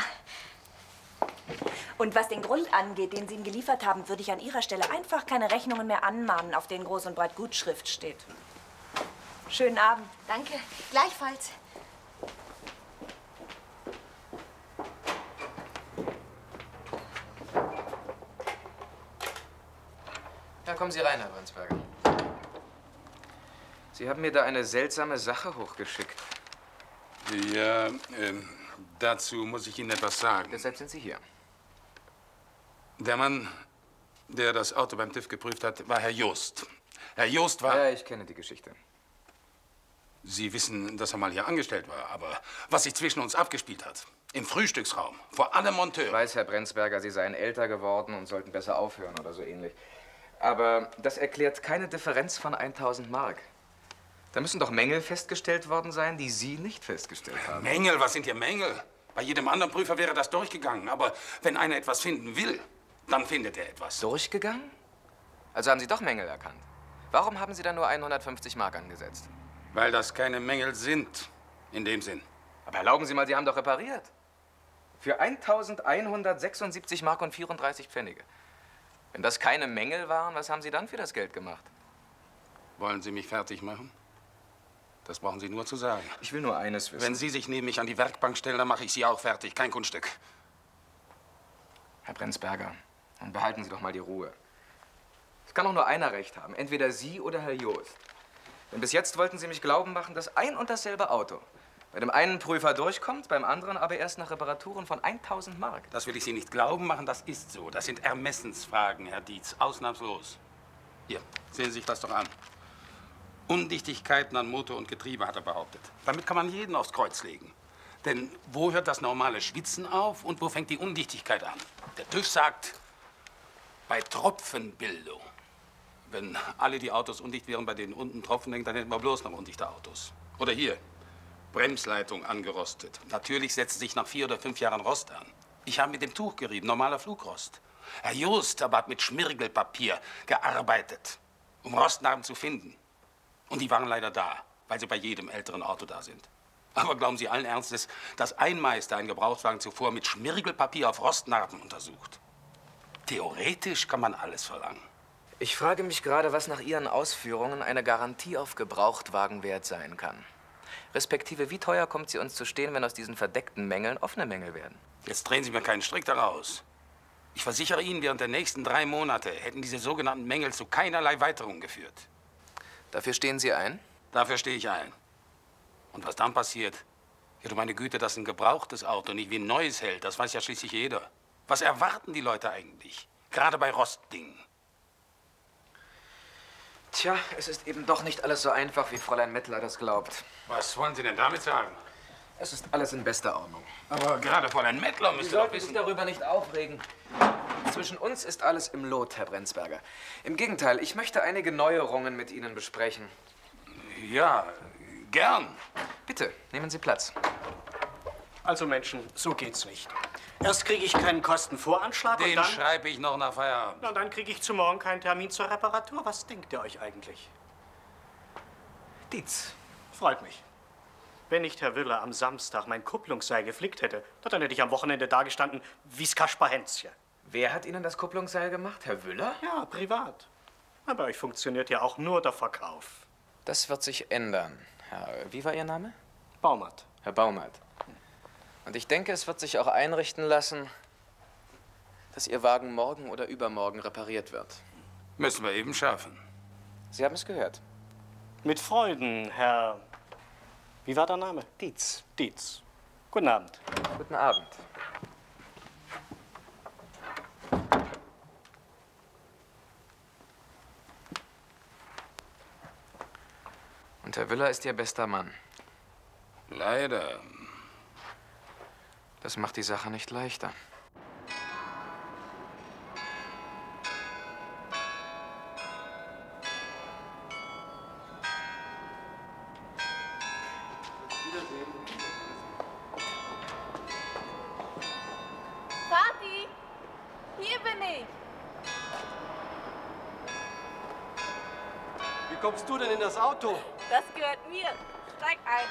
Und was den Grund angeht, den Sie ihm geliefert haben, würde ich an Ihrer Stelle einfach keine Rechnungen mehr anmahnen, auf denen groß und breit Gutschrift steht. Schönen Abend. Danke. Gleichfalls. Ja, kommen Sie rein, Herr Brenzberger. Sie haben mir da eine seltsame Sache hochgeschickt. Ja, dazu muss ich Ihnen etwas sagen. Deshalb sind Sie hier. Der Mann, der das Auto beim TÜV geprüft hat, war Herr Jost. Herr Jost war... Ja, ich kenne die Geschichte. Sie wissen, dass er mal hier angestellt war, aber was sich zwischen uns abgespielt hat, im Frühstücksraum, vor allem Monteur. Ich weiß, Herr Brenzberger, Sie seien älter geworden und sollten besser aufhören oder so ähnlich. Aber das erklärt keine Differenz von 1000 Mark. Da müssen doch Mängel festgestellt worden sein, die Sie nicht festgestellt haben. Mängel? Was sind hier Mängel? Bei jedem anderen Prüfer wäre das durchgegangen. Aber wenn einer etwas finden will, dann findet er etwas. Durchgegangen? Also haben Sie doch Mängel erkannt. Warum haben Sie dann nur 150 Mark angesetzt? Weil das keine Mängel sind, in dem Sinn. Aber erlauben Sie mal, Sie haben doch repariert. Für 1176 Mark und 34 Pfennige. Wenn das keine Mängel waren, was haben Sie dann für das Geld gemacht? Wollen Sie mich fertig machen? Das brauchen Sie nur zu sagen. Ich will nur eines wissen. Wenn Sie sich neben mich an die Werkbank stellen, dann mache ich Sie auch fertig. Kein Kunststück. Herr Brenzberger, dann behalten Sie doch mal die Ruhe. Es kann doch nur einer recht haben. Entweder Sie oder Herr Joost. Denn bis jetzt wollten Sie mich glauben machen, dass ein und dasselbe Auto bei dem einen Prüfer durchkommt, beim anderen aber erst nach Reparaturen von 1000 Mark. Das will ich Sie nicht glauben machen, das ist so. Das sind Ermessensfragen, Herr Dietz, ausnahmslos. Hier, sehen Sie sich das doch an. Undichtigkeiten an Motor und Getriebe, hat er behauptet. Damit kann man jeden aufs Kreuz legen. Denn wo hört das normale Schwitzen auf und wo fängt die Undichtigkeit an? Der TÜV sagt, bei Tropfenbildung. Wenn alle die Autos undicht wären, bei denen unten Tropfen hängen, dann hätten wir bloß noch undichte Autos. Oder hier, Bremsleitung angerostet. Natürlich setzt sich nach 4 oder 5 Jahren Rost an. Ich habe mit dem Tuch gerieben, normaler Flugrost. Herr Joost aber hat mit Schmirgelpapier gearbeitet, um Rostnarben zu finden. Und die waren leider da, weil sie bei jedem älteren Auto da sind. Aber glauben Sie allen Ernstes, dass ein Meister einen Gebrauchtwagen zuvor mit Schmirgelpapier auf Rostnarben untersucht? Theoretisch kann man alles verlangen. Ich frage mich gerade, was nach Ihren Ausführungen eine Garantie auf Gebrauchtwagen wert sein kann. Respektive, wie teuer kommt sie uns zu stehen, wenn aus diesen verdeckten Mängeln offene Mängel werden? Jetzt drehen Sie mir keinen Strick daraus. Ich versichere Ihnen, während der nächsten 3 Monate hätten diese sogenannten Mängel zu keinerlei Weiterungen geführt. Dafür stehen Sie ein? Dafür stehe ich ein. Und was dann passiert? Ja, du meine Güte, dass ein gebrauchtes Auto nicht wie ein neues hält, das weiß ja schließlich jeder. Was erwarten die Leute eigentlich? Gerade bei Rostdingen. Tja, es ist eben doch nicht alles so einfach, wie Fräulein Mettler das glaubt. Was wollen Sie denn damit sagen? Es ist alles in bester Ordnung. Aber gerade Fräulein Mettler Sie müsste doch sollten sich wissen... darüber nicht aufregen. Zwischen uns ist alles im Lot, Herr Brenzberger. Im Gegenteil, ich möchte einige Neuerungen mit Ihnen besprechen. Ja, gern. Bitte, nehmen Sie Platz. Also Menschen, so geht's nicht. Erst kriege ich keinen Kostenvoranschlag und Den dann... schreibe ich noch nach Feierabend. Na, dann kriege ich zu morgen keinen Termin zur Reparatur. Was denkt ihr euch eigentlich? Dietz. Freut mich. Wenn nicht Herr Willer am Samstag mein Kupplungsseil geflickt hätte, dann hätte ich am Wochenende dagestanden wie's Kasperhänzchen. Wer hat Ihnen das Kupplungsseil gemacht? Herr Willer? Ja, privat. Aber bei euch funktioniert ja auch nur der Verkauf. Das wird sich ändern. Wie war Ihr Name? Baumert. Herr Baumert. Und ich denke, es wird sich auch einrichten lassen, dass Ihr Wagen morgen oder übermorgen repariert wird. Müssen wir eben schaffen. Sie haben es gehört. Mit Freuden, Herr... Wie war der Name? Dietz. Dietz. Guten Abend. Guten Abend. Und Herr Willer ist Ihr bester Mann. Leider. Das macht die Sache nicht leichter. Vati, hier bin ich. Wie kommst du denn in das Auto? Das gehört mir. Steig ein.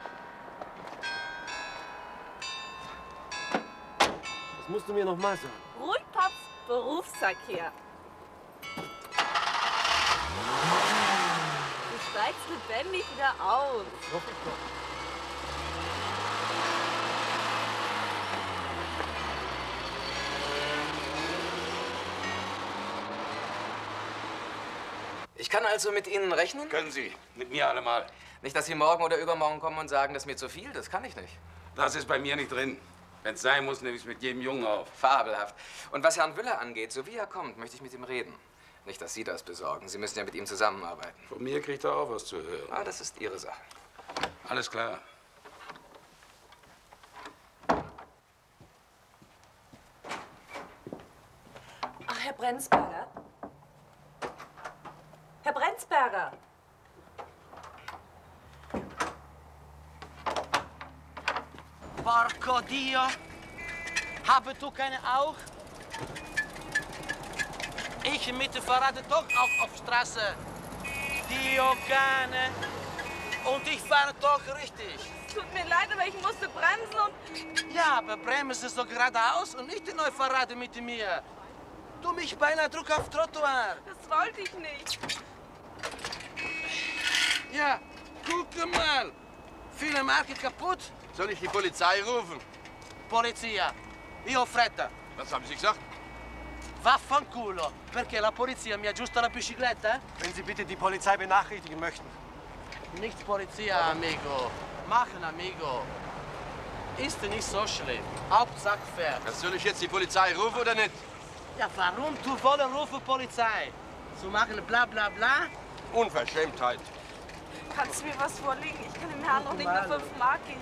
Das musst du mir noch mal sagen. Ruhig, Paps, Berufsverkehr. Du steigst lebendig wieder aus. Hoffe ich doch. Ich kann also mit Ihnen rechnen? Können Sie. Mit mir allemal. Nicht, dass Sie morgen oder übermorgen kommen und sagen, das ist mir zu viel. Das kann ich nicht. Das ist bei mir nicht drin. Wenn es sein muss, nehme ich es mit jedem Jungen auf. Fabelhaft. Und was Herrn Willer angeht, so wie er kommt, möchte ich mit ihm reden. Nicht, dass Sie das besorgen. Sie müssen ja mit ihm zusammenarbeiten. Von mir kriegt er auch was zu hören. Ah, das ist Ihre Sache. Alles klar. Ach, Herr Brenzberger. Brenzberger. Porco Dio. Habe du keine auch? Ich mit dem Fahrrad doch auch auf Straße. Dio cane. Und ich fahre doch richtig. Es tut mir leid, aber ich musste bremsen und... Ja, aber bremse so geradeaus und nicht die neue Fahrrad mit mir. Du mich beinahe druck auf Trottoir. Das wollte ich nicht. Ja, guck mal. Viele Marke kaputt. Soll ich die Polizei rufen? Polizia, io ho fretta. Was haben Sie gesagt? Vaffanculo, perché la polizia mi aggiusta la bicicletta? Wenn Sie bitte die Polizei benachrichtigen möchten. Nichts Polizia, amigo. Machen, amigo. Ist nicht so schlimm. Hauptsache fair. Soll ich jetzt die Polizei rufen oder nicht? Ja, warum? Du wollen rufen Polizei. Zu machen bla bla bla? Unverschämtheit. Kannst du mir was vorlegen? Ich kann dem Herrn noch nicht nur 5 Mark geben.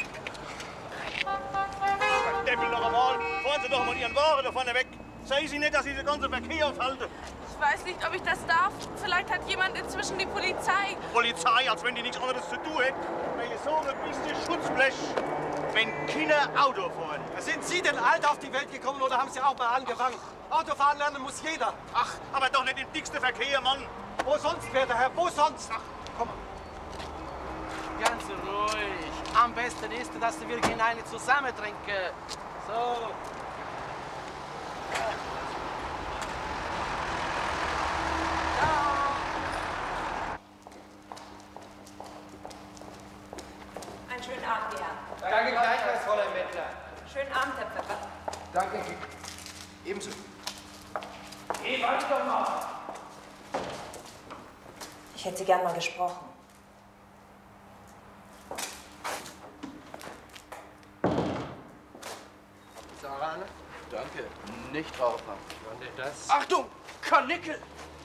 Verdämmel noch einmal! Fahren Sie doch mal Ihren Wagen da vorne weg! Sagen Sie nicht, dass Sie den ganzen Verkehr aufhalten! Ich weiß nicht, ob ich das darf. Vielleicht hat jemand inzwischen die Polizei. Polizei, als wenn die nichts anderes zu tun hätten. Welche so ein bisschen Schutzblech, wenn Kinder Auto fahren. Sind Sie denn alt auf die Welt gekommen oder haben Sie auch mal angefangen? Autofahren lernen muss jeder. Ach, aber doch nicht im dicksten Verkehr, Mann. Wo sonst, werter Herr, wo sonst? Ach, komm mal. Ganz ruhig. Am besten ist, dass wir hinein zusammen trinken. So. Einen schönen Abend, die Herren. Danke gleichfalls, Fräulein Bettler. Schönen Abend, Herr Pfeffer. Danke. Ebenso. Geh weiter mal. Ich hätte Sie gern mal gesprochen. Sarah, Danke. Nicht rauchen. wann denn das? Achtung! Karnickel!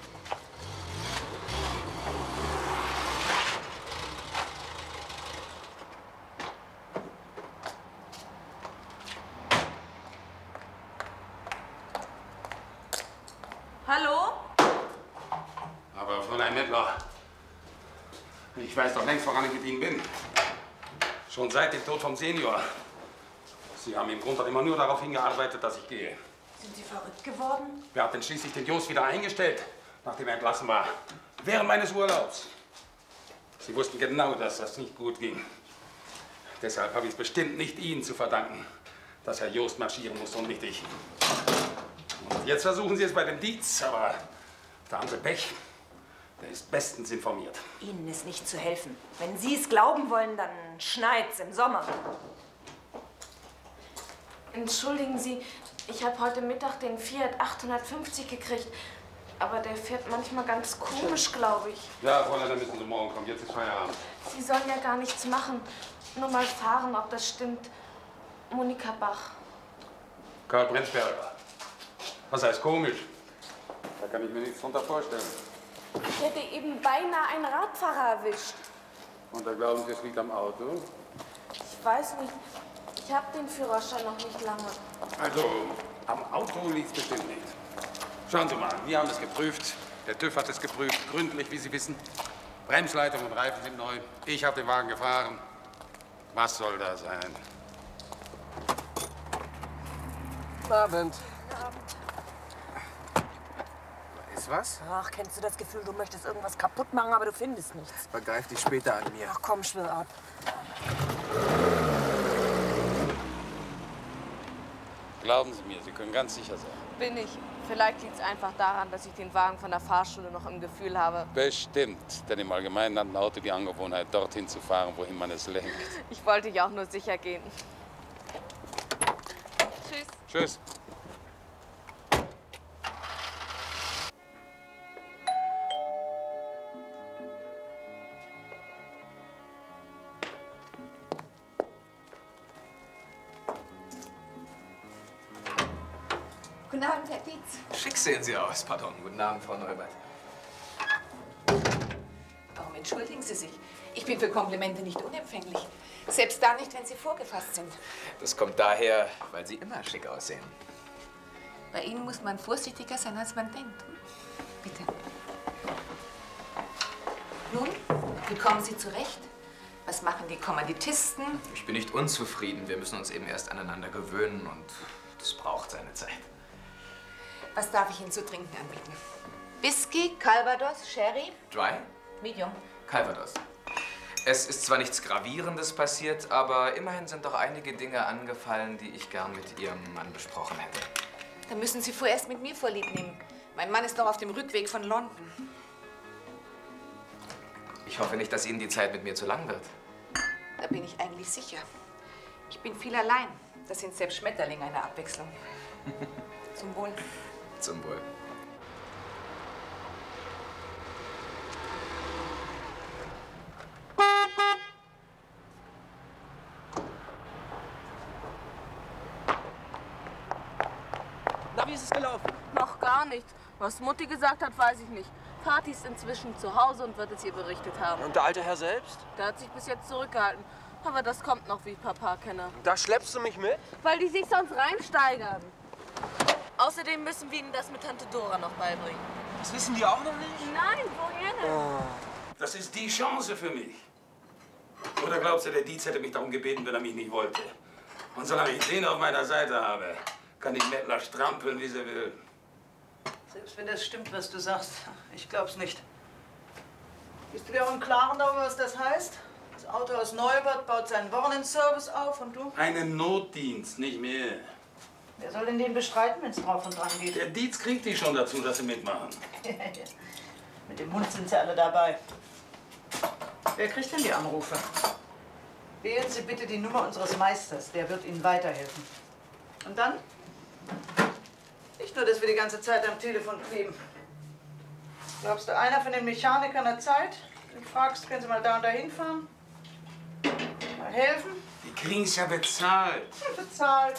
Hallo? Aber Fräulein Mettler, ich weiß doch längst, woran ich mit Ihnen bin. Schon seit dem Tod vom Senior. Sie haben im Grunde immer nur darauf hingearbeitet, dass ich gehe. Sind Sie verrückt geworden? Wer hat denn schließlich den Jost wieder eingestellt, nachdem er entlassen war? Während meines Urlaubs. Sie wussten genau, dass das nicht gut ging. Deshalb habe ich es bestimmt nicht Ihnen zu verdanken, dass Herr Jost marschieren muss und nicht ich. Und jetzt versuchen Sie es bei dem Dietz, aber da haben Sie Pech. Der ist bestens informiert. Ihnen ist nicht zu helfen. Wenn Sie es glauben wollen, dann schneit's im Sommer. Entschuldigen Sie, ich habe heute Mittag den Fiat 850 gekriegt. Aber der fährt manchmal ganz komisch, glaube ich. Ja, Fräulein, dann müssen Sie morgen kommen. Jetzt ist Feierabend. Sie sollen ja gar nichts machen. Nur mal fahren, ob das stimmt. Monika Bach. Karl Brenzberger. Was heißt komisch? Da kann ich mir nichts drunter vorstellen. Ich hätte eben beinahe einen Radfahrer erwischt. Und da glauben Sie, es liegt am Auto? Ich weiß nicht. Ich habe den Führerschein noch nicht lange. Also, am Auto liegt es bestimmt nicht. Schauen Sie mal, wir haben es geprüft. Der TÜV hat es geprüft, gründlich, wie Sie wissen. Bremsleitung und Reifen sind neu. Ich habe den Wagen gefahren. Was soll da sein? Guten Abend. Ist was? Ach, kennst du das Gefühl, du möchtest irgendwas kaputt machen, aber du findest nichts? Vergreif dich später an mir. Ach komm, schwirr ab. Glauben Sie mir, Sie können ganz sicher sein. Bin ich. Vielleicht liegt es einfach daran, dass ich den Wagen von der Fahrschule noch im Gefühl habe. Bestimmt, denn im Allgemeinen hat ein Auto die Angewohnheit, dorthin zu fahren, wohin man es lenkt. Ich wollte ja auch nur sicher gehen. Tschüss. Tschüss. Guten Abend, Herr Dietz. Schick sehen Sie aus. Pardon. Guten Abend, Frau Neubert. Warum entschuldigen Sie sich? Ich bin für Komplimente nicht unempfänglich. Selbst da nicht, wenn sie vorgefasst sind. Das kommt daher, weil Sie immer schick aussehen. Bei Ihnen muss man vorsichtiger sein, als man denkt. Bitte. Nun, wie kommen Sie zurecht? Was machen die Kommanditisten? Ich bin nicht unzufrieden. Wir müssen uns eben erst aneinander gewöhnen und das braucht seine Zeit. Was darf ich Ihnen zu trinken anbieten? Whisky, Calvados, Sherry? Dry? Medium. Calvados. Es ist zwar nichts Gravierendes passiert, aber immerhin sind doch einige Dinge angefallen, die ich gern mit Ihrem Mann besprochen hätte. Dann müssen Sie vorerst mit mir Vorlieb nehmen. Mein Mann ist noch auf dem Rückweg von London. Ich hoffe nicht, dass Ihnen die Zeit mit mir zu lang wird. Da bin ich eigentlich sicher. Ich bin viel allein. Das sind selbst Schmetterlinge eine Abwechslung. Zum Wohl. Zum Wohl. Na, wie ist es gelaufen? Noch gar nicht. Was Mutti gesagt hat, weiß ich nicht. Vati ist inzwischen zu Hause und wird es ihr berichtet haben. Und der alte Herr selbst? Der hat sich bis jetzt zurückgehalten. Aber das kommt noch, wie ich Papa kenne. Da schleppst du mich mit? Weil die sich sonst reinsteigern. Außerdem müssen wir ihnen das mit Tante Dora noch beibringen. Das wissen die auch noch nicht? Nein, woher denn? Das ist die Chance für mich. Oder glaubst du, der Dietz hätte mich darum gebeten, wenn er mich nicht wollte? Und solange ich den auf meiner Seite habe, kann die Mettler strampeln, wie sie will. Selbst wenn das stimmt, was du sagst, ich glaub's nicht. Bist du dir auch im Klaren darüber, was das heißt? Das Autohaus Neubert baut seinen Wochenendservice auf und du? Einen Notdienst, nicht mehr. Wer soll denn den bestreiten, wenn es drauf und dran geht? Der Dietz kriegt die schon dazu, dass sie mitmachen. Mit dem Mund sind sie alle dabei. Wer kriegt denn die Anrufe? Wählen Sie bitte die Nummer unseres Meisters, der wird Ihnen weiterhelfen. Und dann? Nicht nur, dass wir die ganze Zeit am Telefon kleben. Glaubst du, einer von den Mechanikern hat Zeit? Du fragst, können Sie mal da und da hinfahren? Mal helfen? Die kriegen's ja bezahlt. Bezahlt.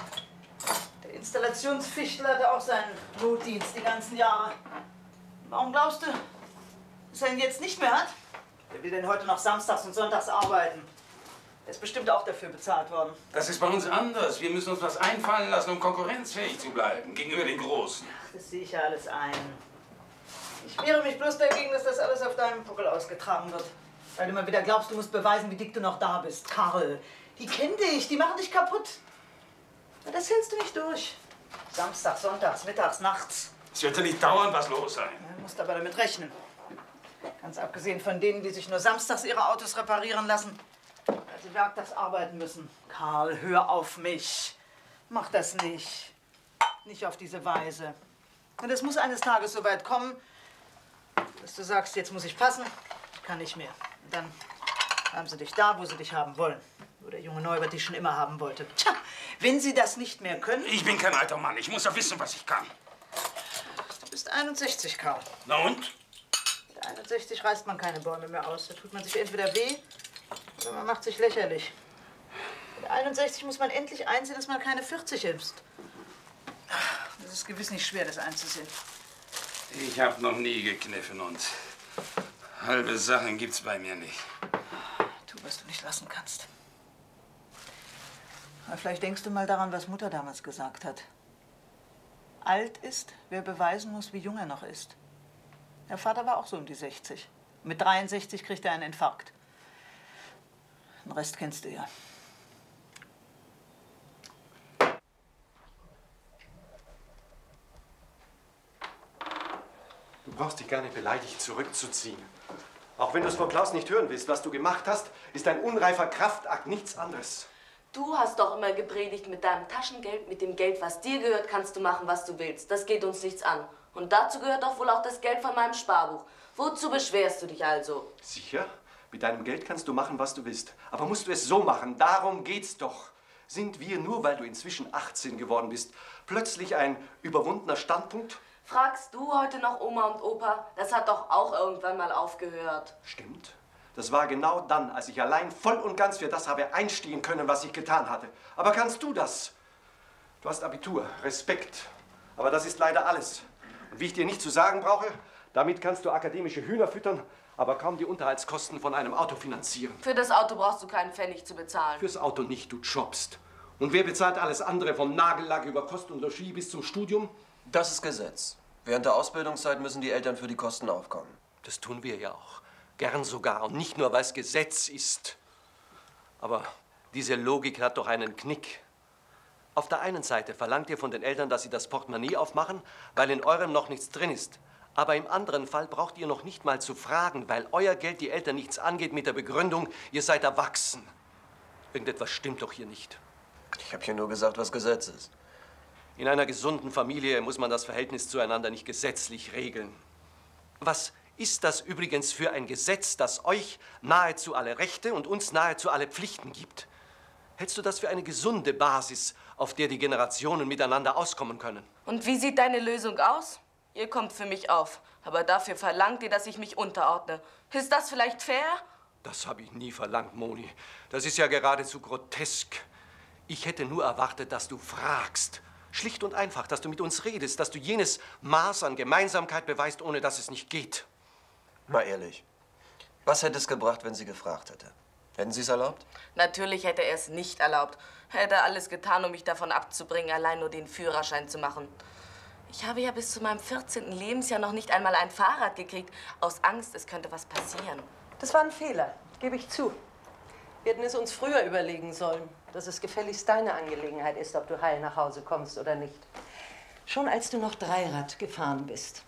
Der Installationsfichtler hatte auch seinen Notdienst die ganzen Jahre. Warum glaubst du, dass er ihn jetzt nicht mehr hat? Wer will denn heute noch samstags und sonntags arbeiten? Er ist bestimmt auch dafür bezahlt worden. Das ist bei uns anders. Wir müssen uns was einfallen lassen, um konkurrenzfähig zu bleiben gegenüber den Großen. Das sehe ich ja alles ein. Ich wehre mich bloß dagegen, dass das alles auf deinem Buckel ausgetragen wird. Weil du mal wieder glaubst, du musst beweisen, wie dick du noch da bist. Karl, die kennen dich, die machen dich kaputt. Aber das hältst du nicht durch. Samstags, sonntags, mittags, nachts. Es wird ja nicht dauernd was los sein. Du musst aber damit rechnen. Ganz abgesehen von denen, die sich nur samstags ihre Autos reparieren lassen, weil sie werktags arbeiten müssen. Karl, hör auf mich. Mach das nicht. Nicht auf diese Weise. Und es muss eines Tages so weit kommen, dass du sagst, jetzt muss ich passen, kann nicht mehr. Und dann haben sie dich da, wo sie dich haben wollen. Wo der junge Neubert dich schon immer haben wollte. Tja, wenn sie das nicht mehr können... Ich bin kein alter Mann. Ich muss ja wissen, was ich kann. Du bist 61, Karl. Na und? Mit 61 reißt man keine Bäume mehr aus. Da tut man sich entweder weh oder man macht sich lächerlich. Mit 61 muss man endlich einsehen, dass man keine 40 ist. Das ist gewiss nicht schwer, das einzusehen. Ich habe noch nie gekniffen und halbe Sachen gibt's bei mir nicht. Tu, was du nicht lassen kannst. Aber vielleicht denkst du mal daran, was Mutter damals gesagt hat. Alt ist, wer beweisen muss, wie jung er noch ist. Der Vater war auch so um die 60. Mit 63 kriegt er einen Infarkt. Den Rest kennst du ja. Du brauchst dich gar nicht beleidigt zurückzuziehen. Auch wenn du es von Klaus nicht hören willst, was du gemacht hast, ist ein unreifer Kraftakt nichts anderes. Du hast doch immer gepredigt, mit deinem Taschengeld, mit dem Geld, was dir gehört, kannst du machen, was du willst. Das geht uns nichts an. Und dazu gehört doch wohl auch das Geld von meinem Sparbuch. Wozu beschwerst du dich also? Sicher? Mit deinem Geld kannst du machen, was du willst. Aber musst du es so machen? Darum geht's doch. Sind wir, nur weil du inzwischen 18 geworden bist, plötzlich ein überwundener Standpunkt? Fragst du heute noch Oma und Opa? Das hat doch auch irgendwann mal aufgehört. Stimmt. Das war genau dann, als ich allein voll und ganz für das habe einstehen können, was ich getan hatte. Aber kannst du das? Du hast Abitur, Respekt. Aber das ist leider alles. Und wie ich dir nicht zu sagen brauche, damit kannst du akademische Hühner füttern, aber kaum die Unterhaltskosten von einem Auto finanzieren. Für das Auto brauchst du keinen Pfennig zu bezahlen. Fürs Auto nicht, du jobbst. Und wer bezahlt alles andere, vom Nagellack über Kost und Logis bis zum Studium? Das ist Gesetz. Während der Ausbildungszeit müssen die Eltern für die Kosten aufkommen. Das tun wir ja auch. Gern sogar. Und nicht nur, weil es Gesetz ist. Aber diese Logik hat doch einen Knick. Auf der einen Seite verlangt ihr von den Eltern, dass sie das Portemonnaie aufmachen, weil in eurem noch nichts drin ist. Aber im anderen Fall braucht ihr noch nicht mal zu fragen, weil euer Geld die Eltern nichts angeht mit der Begründung, ihr seid erwachsen. Irgendetwas stimmt doch hier nicht. Ich habe hier nur gesagt, was Gesetz ist. In einer gesunden Familie muss man das Verhältnis zueinander nicht gesetzlich regeln. Was ist das übrigens für ein Gesetz, das euch nahezu alle Rechte und uns nahezu alle Pflichten gibt? Hältst du das für eine gesunde Basis, auf der die Generationen miteinander auskommen können? Und wie sieht deine Lösung aus? Ihr kommt für mich auf, aber dafür verlangt ihr, dass ich mich unterordne. Ist das vielleicht fair? Das habe ich nie verlangt, Moni. Das ist ja geradezu grotesk. Ich hätte nur erwartet, dass du fragst. Schlicht und einfach, dass du mit uns redest, dass du jenes Maß an Gemeinsamkeit beweist, ohne dass es nicht geht. Mal ehrlich, was hätte es gebracht, wenn sie gefragt hätte? Hätten Sie es erlaubt? Natürlich hätte er es nicht erlaubt. Er hätte alles getan, um mich davon abzubringen, allein nur den Führerschein zu machen. Ich habe ja bis zu meinem 14. Lebensjahr noch nicht einmal ein Fahrrad gekriegt, aus Angst, es könnte was passieren. Das war ein Fehler, gebe ich zu. Wir hätten es uns früher überlegen sollen, dass es gefälligst deine Angelegenheit ist, ob du heil nach Hause kommst oder nicht. Schon als du noch Dreirad gefahren bist.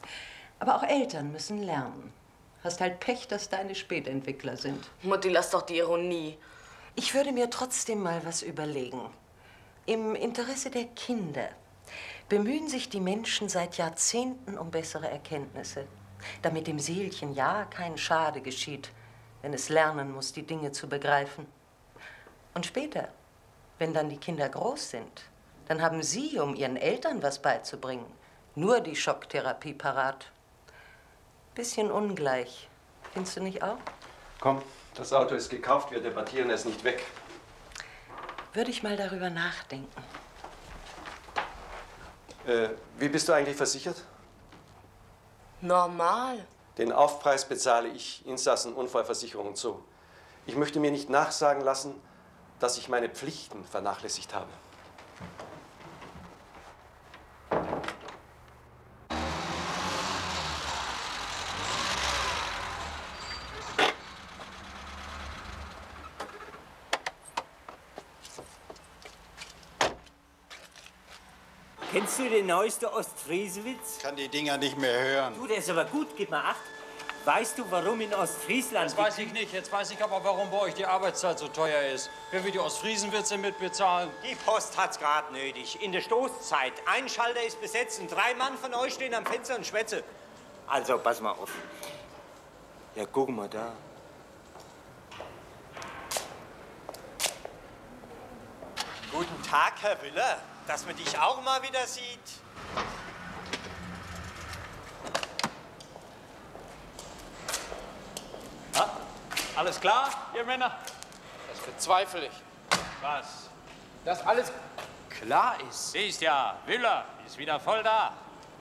Aber auch Eltern müssen lernen. Hast halt Pech, dass deine Spätentwickler sind. Mutti, lass doch die Ironie. Ich würde mir trotzdem mal was überlegen. Im Interesse der Kinder bemühen sich die Menschen seit Jahrzehnten um bessere Erkenntnisse, damit dem Seelchen ja kein Schade geschieht, wenn es lernen muss, die Dinge zu begreifen. Und später, wenn dann die Kinder groß sind, dann haben sie, um ihren Eltern was beizubringen, nur die Schocktherapie parat. Bisschen ungleich, findest du nicht auch? Komm, das Auto ist gekauft, wir debattieren es nicht weg. Würde ich mal darüber nachdenken. Wie bist du eigentlich versichert? Normal. Den Aufpreis bezahle ich Insassenunfallversicherung zu. Ich möchte mir nicht nachsagen lassen, dass ich meine Pflichten vernachlässigt habe. Kennst du den neuesten Ostfriesewitz? Kann die Dinger nicht mehr hören. Du, der ist aber gut, gib mal Acht. Weißt du, warum in Ostfriesland... Das weiß ich nicht. Jetzt weiß ich aber, warum bei euch die Arbeitszeit so teuer ist. Wer will die Ostfriesenwitze mitbezahlen? Die Post hat's gerade nötig. In der Stoßzeit. Ein Schalter ist besetzt und 3 Mann von euch stehen am Fenster und schwätzen. Also, pass mal auf. Ja, guck mal da. Guten Tag, Herr Willer. Dass man dich auch mal wieder sieht. Ja, alles klar, ihr Männer? Das bezweifle ich. Was? Dass alles klar ist. Siehst ja, Willer ist wieder voll da.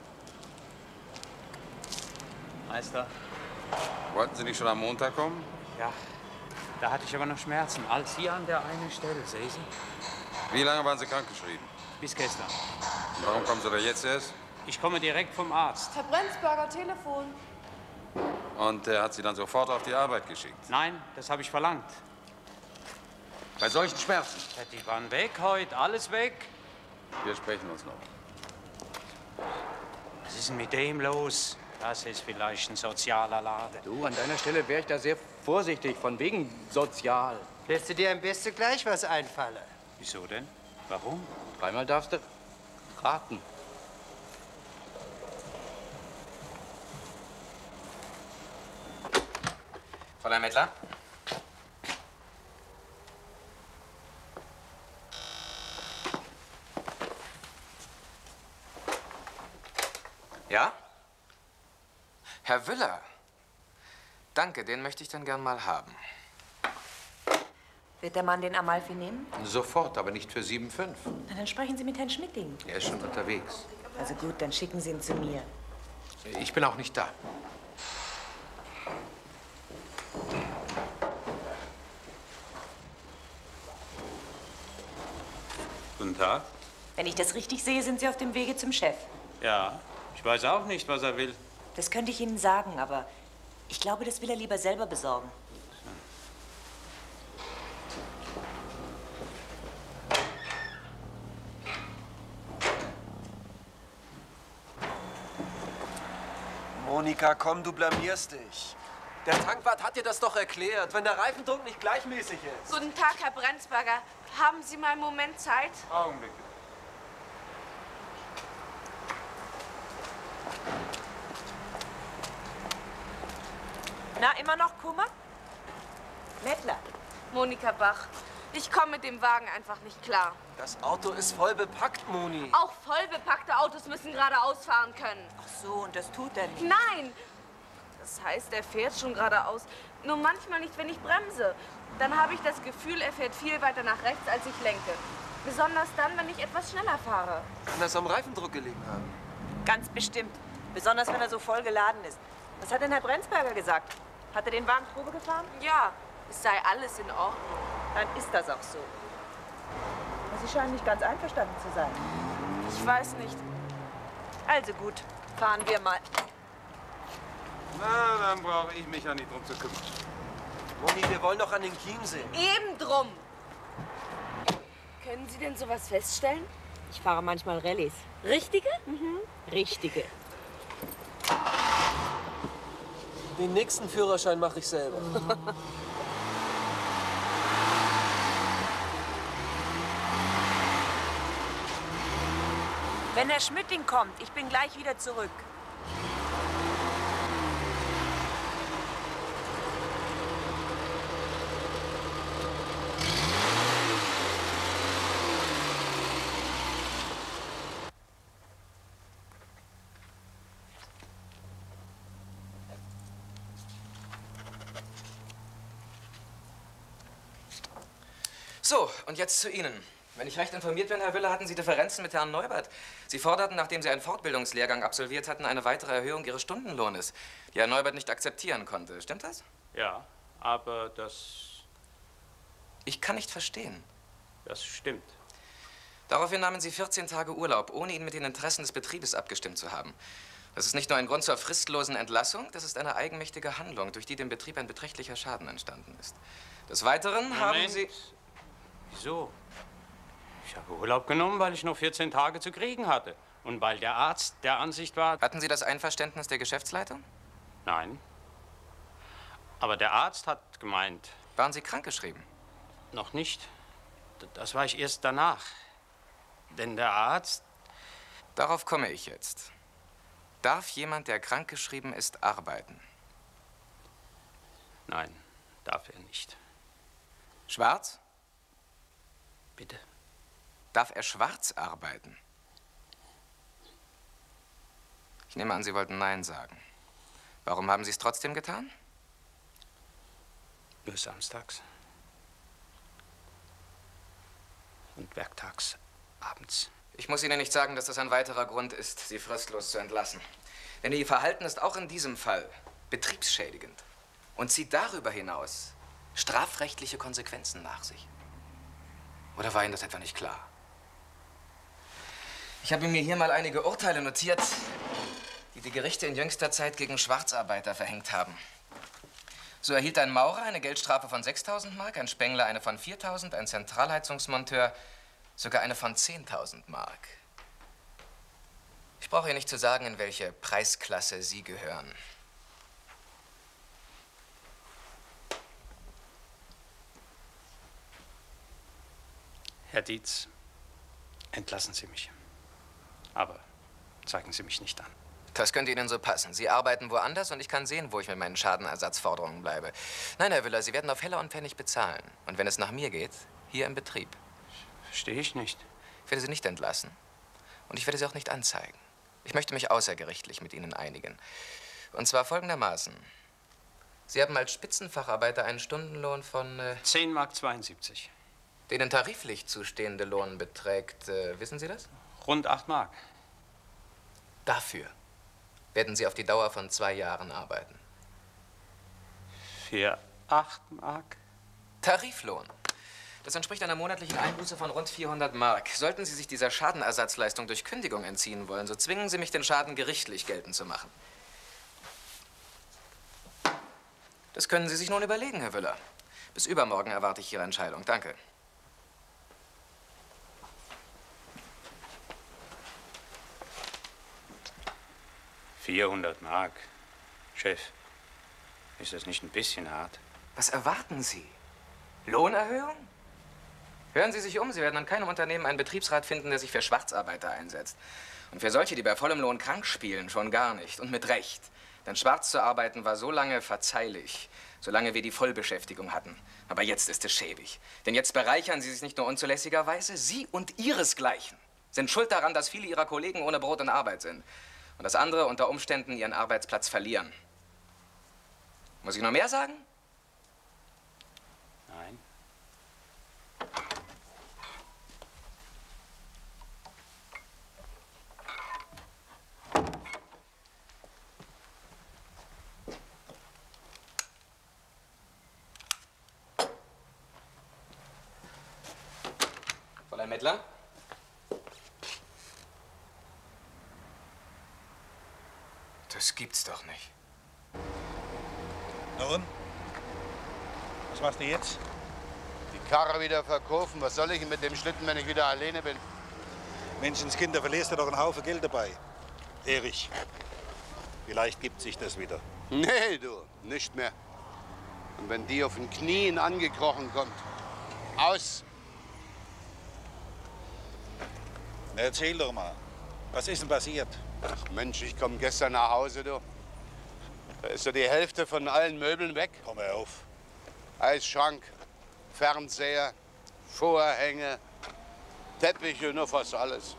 Meister? Wollten Sie nicht schon am Montag kommen? Ja, da hatte ich aber noch Schmerzen. Als hier an der einen Stelle, sehen Sie? Wie lange waren Sie krankgeschrieben? Bis gestern. Und warum kommen Sie da jetzt erst? Ich komme direkt vom Arzt. Herr Brenzberger, Telefon. Und der hat Sie dann sofort auf die Arbeit geschickt? Nein, das habe ich verlangt. Bei solchen Schmerzen? Ja, die waren weg heute, alles weg. Wir sprechen uns noch. Was ist denn mit dem los? Das ist vielleicht ein sozialer Laden. Du, an deiner Stelle wäre ich da sehr vorsichtig, von wegen sozial. Lässt du dir am besten gleich was einfallen? Wieso denn? Warum? Dreimal darfst du raten. Fräulein Mettler? Ja? Herr Willer. Danke, den möchte ich dann gern mal haben. Wird der Mann den Amalfi nehmen? Sofort, aber nicht für 7,5. Na, dann sprechen Sie mit Herrn Schmitting. Er ist schon unterwegs. Also gut, dann schicken Sie ihn zu mir. Ich bin auch nicht da. Guten Tag. Wenn ich das richtig sehe, sind Sie auf dem Wege zum Chef. Ja, ich weiß auch nicht, was er will. Das könnte ich Ihnen sagen, aber Ich glaube, das will er lieber selber besorgen. Monika, komm, du blamierst dich. Der Tankwart hat dir das doch erklärt, wenn der Reifendruck nicht gleichmäßig ist. Guten Tag, Herr Brenzberger. Haben Sie mal einen Moment Zeit? Augenblick. Na, immer noch Kummer? Mettler. Monika Bach, ich komme mit dem Wagen einfach nicht klar. Das Auto ist voll bepackt, Moni. Auch voll bepackte Autos müssen geradeaus fahren können. Ach so, und das tut er nicht. Nein! Das heißt, er fährt schon geradeaus. Nur manchmal nicht, wenn ich bremse. Dann habe ich das Gefühl, er fährt viel weiter nach rechts, als ich lenke. Besonders dann, wenn ich etwas schneller fahre. Kann das am Reifendruck gelegen haben? Ganz bestimmt. Besonders, wenn er so voll geladen ist. Was hat denn Herr Brenzberger gesagt? Hat er den Wagen Probe gefahren? Ja, es sei alles in Ordnung. Dann ist das auch so. Aber Sie scheinen nicht ganz einverstanden zu sein. Ich weiß nicht. Also gut, fahren wir mal. Na, dann brauche ich mich ja nicht drum zu kümmern. Moni, wir wollen doch an den Chiemsee. Eben drum. Können Sie denn sowas feststellen? Ich fahre manchmal Rallyes. Richtige? Mhm. Richtige. Den nächsten Führerschein mache ich selber. Wenn Herr Schmitting kommt, ich bin gleich wieder zurück. So, und jetzt zu Ihnen. Wenn ich recht informiert bin, Herr Wüller, hatten Sie Differenzen mit Herrn Neubert. Sie forderten, nachdem Sie einen Fortbildungslehrgang absolviert hatten, eine weitere Erhöhung Ihres Stundenlohnes, die Herr Neubert nicht akzeptieren konnte. Stimmt das? Ja, aber das... Ich kann nicht verstehen. Das stimmt. Daraufhin nahmen Sie 14 Tage Urlaub, ohne ihn mit den Interessen des Betriebes abgestimmt zu haben. Das ist nicht nur ein Grund zur fristlosen Entlassung, das ist eine eigenmächtige Handlung, durch die dem Betrieb ein beträchtlicher Schaden entstanden ist. Des Weiteren haben Sie... Wieso? Ich habe Urlaub genommen, weil ich noch 14 Tage zu kriegen hatte. Und weil der Arzt der Ansicht war... Hatten Sie das Einverständnis der Geschäftsleitung? Nein. Aber der Arzt hat gemeint... Waren Sie krankgeschrieben? Noch nicht. Das war ich erst danach. Denn der Arzt... Darauf komme ich jetzt. Darf jemand, der krankgeschrieben ist, arbeiten? Nein, darf er nicht. Schwarz? Bitte? Darf er schwarz arbeiten? Ich nehme an, Sie wollten Nein sagen. Warum haben Sie es trotzdem getan? Nur samstags. Und werktags abends. Ich muss Ihnen nicht sagen, dass das ein weiterer Grund ist, Sie fristlos zu entlassen. Denn Ihr Verhalten ist auch in diesem Fall betriebsschädigend und zieht darüber hinaus strafrechtliche Konsequenzen nach sich. Oder war Ihnen das etwa nicht klar? Ich habe mir hier mal einige Urteile notiert, die die Gerichte in jüngster Zeit gegen Schwarzarbeiter verhängt haben. So erhielt ein Maurer eine Geldstrafe von 6.000 Mark, ein Spengler eine von 4.000, ein Zentralheizungsmonteur sogar eine von 10.000 Mark. Ich brauche Ihnen nicht zu sagen, in welche Preisklasse Sie gehören. Herr Dietz, entlassen Sie mich. Aber zeigen Sie mich nicht an. Das könnte Ihnen so passen. Sie arbeiten woanders und ich kann sehen, wo ich mit meinen Schadenersatzforderungen bleibe. Nein, Herr Wüller, Sie werden auf Heller und Pfennig bezahlen. Und wenn es nach mir geht, hier im Betrieb. Verstehe ich nicht. Ich werde Sie nicht entlassen. Und ich werde Sie auch nicht anzeigen. Ich möchte mich außergerichtlich mit Ihnen einigen. Und zwar folgendermaßen. Sie haben als Spitzenfacharbeiter einen Stundenlohn von... 10,72 Mark. Den in tariflich zustehende Lohn beträgt, wissen Sie das? Rund 8 Mark. Dafür werden Sie auf die Dauer von 2 Jahren arbeiten. Für 8 Mark? Tariflohn. Das entspricht einer monatlichen Einbuße von rund 400 Mark. Sollten Sie sich dieser Schadenersatzleistung durch Kündigung entziehen wollen, so zwingen Sie mich, den Schaden gerichtlich geltend zu machen. Das können Sie sich nun überlegen, Herr Wüller. Bis übermorgen erwarte ich Ihre Entscheidung. Danke. $400 Mark. Chef, ist das nicht ein bisschen hart? Was erwarten Sie? Lohnerhöhung? Hören Sie sich um, Sie werden an keinem Unternehmen einen Betriebsrat finden, der sich für Schwarzarbeiter einsetzt. Und für solche, die bei vollem Lohn krank spielen, schon gar nicht. Und mit Recht. Denn schwarz zu arbeiten war so lange verzeihlich, solange wir die Vollbeschäftigung hatten. Aber jetzt ist es schäbig. Denn jetzt bereichern Sie sich nicht nur unzulässigerweise, Sie und Ihresgleichen sind schuld daran, dass viele Ihrer Kollegen ohne Brot und Arbeit sind. Und dass andere unter Umständen ihren Arbeitsplatz verlieren. Muss ich noch mehr sagen? Nein. Fräulein Mettler? Das gibt's doch nicht. Nun? Was machst du jetzt? Die Karre wieder verkaufen. Was soll ich denn mit dem Schlitten, wenn ich wieder alleine bin? Menschenskinder, verlierst du doch einen Haufen Geld dabei. Erich, vielleicht gibt sich das wieder. Nee, du, nicht mehr. Und wenn die auf den Knien angekrochen kommt, aus. Na, erzähl doch mal. Was ist denn passiert? Ach Mensch, ich komme gestern nach Hause, du. Da ist so die Hälfte von allen Möbeln weg. Komm mal auf. Eisschrank, Fernseher, Vorhänge, Teppiche, nur fast alles.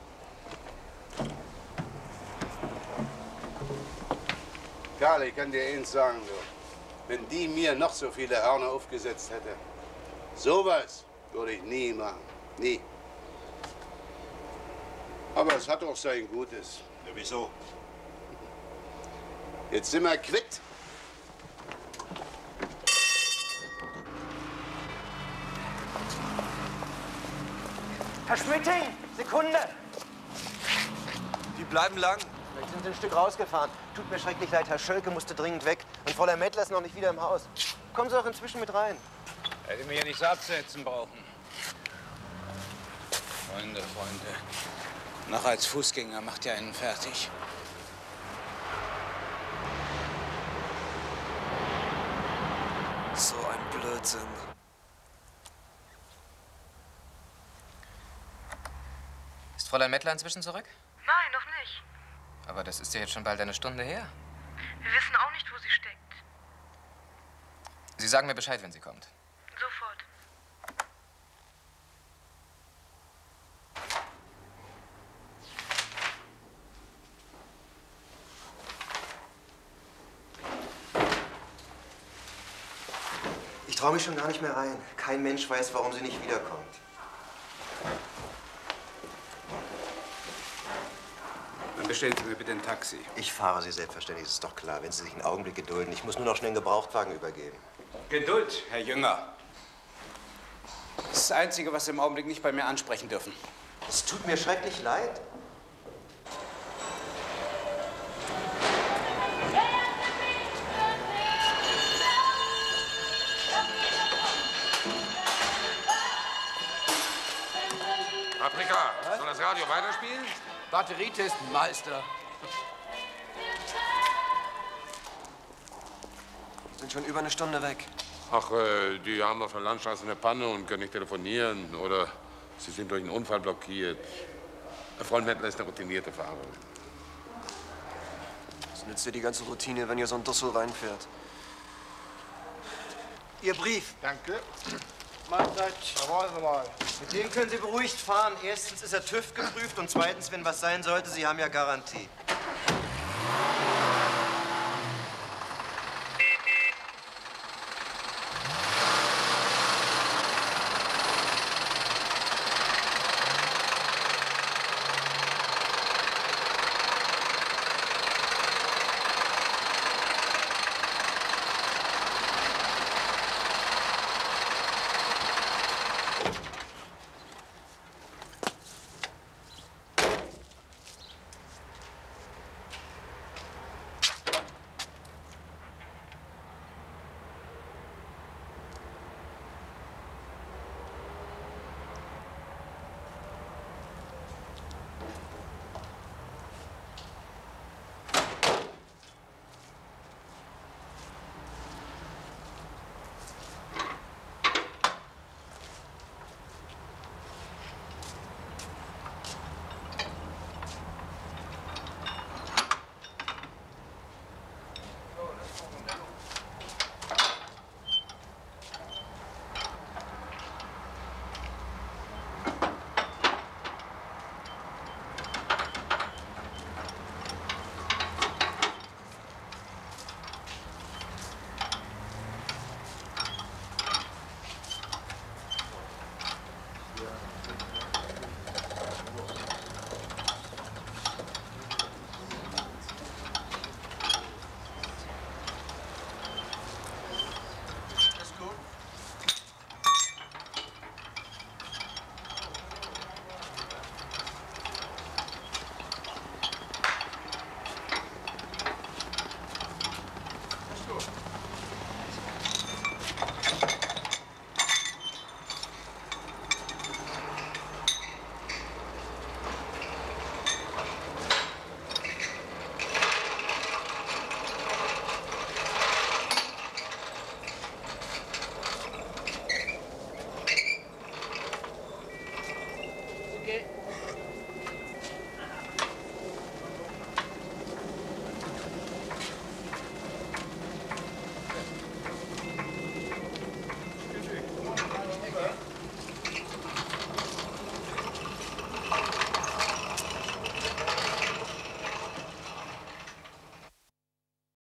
Karl, ich kann dir eins sagen, du. Wenn die mir noch so viele Hörner aufgesetzt hätte, sowas würde ich nie machen. Nie. Aber es hat auch sein Gutes. Ja, wieso? Jetzt sind wir quitt. Herr Schmitting, Sekunde! Die bleiben lang. Vielleicht sind sie ein Stück rausgefahren. Tut mir schrecklich leid, Herr Schölke musste dringend weg. Und Fräulein Mettler ist noch nicht wieder im Haus. Kommen Sie doch inzwischen mit rein. Hätte mir ja nichts absetzen brauchen. Freunde. Noch als Fußgänger macht ihr einen fertig. So ein Blödsinn. Ist Fräulein Mettler inzwischen zurück? Nein, noch nicht. Aber das ist ja jetzt schon bald eine Stunde her. Wir wissen auch nicht, wo sie steckt. Sie sagen mir Bescheid, wenn sie kommt. Sofort. Ich traue mich schon gar nicht mehr rein. Kein Mensch weiß, warum sie nicht wiederkommt. Dann bestellen Sie mir bitte ein Taxi. Ich fahre Sie selbstverständlich, das ist doch klar, wenn Sie sich einen Augenblick gedulden. Ich muss nur noch schnell einen Gebrauchtwagen übergeben. Geduld, Herr Jünger. Das ist das Einzige, was Sie im Augenblick nicht bei mir ansprechen dürfen. Es tut mir schrecklich leid. Paprika, soll das Radio weiterspielen? Batterietest, Meister. Sind schon über eine Stunde weg. Ach, die haben auf der Landstraße eine Panne und können nicht telefonieren. Oder sie sind durch einen Unfall blockiert. Herr Freund Mettler ist eine routinierte Fahrerin. Was nützt dir die ganze Routine, wenn ihr so ein Dussel reinfährt? Ihr Brief. Danke. Mahlzeit. Jawohl, mal. Mit dem können Sie beruhigt fahren. Erstens ist er TÜV geprüft und zweitens, wenn was sein sollte, Sie haben ja Garantie.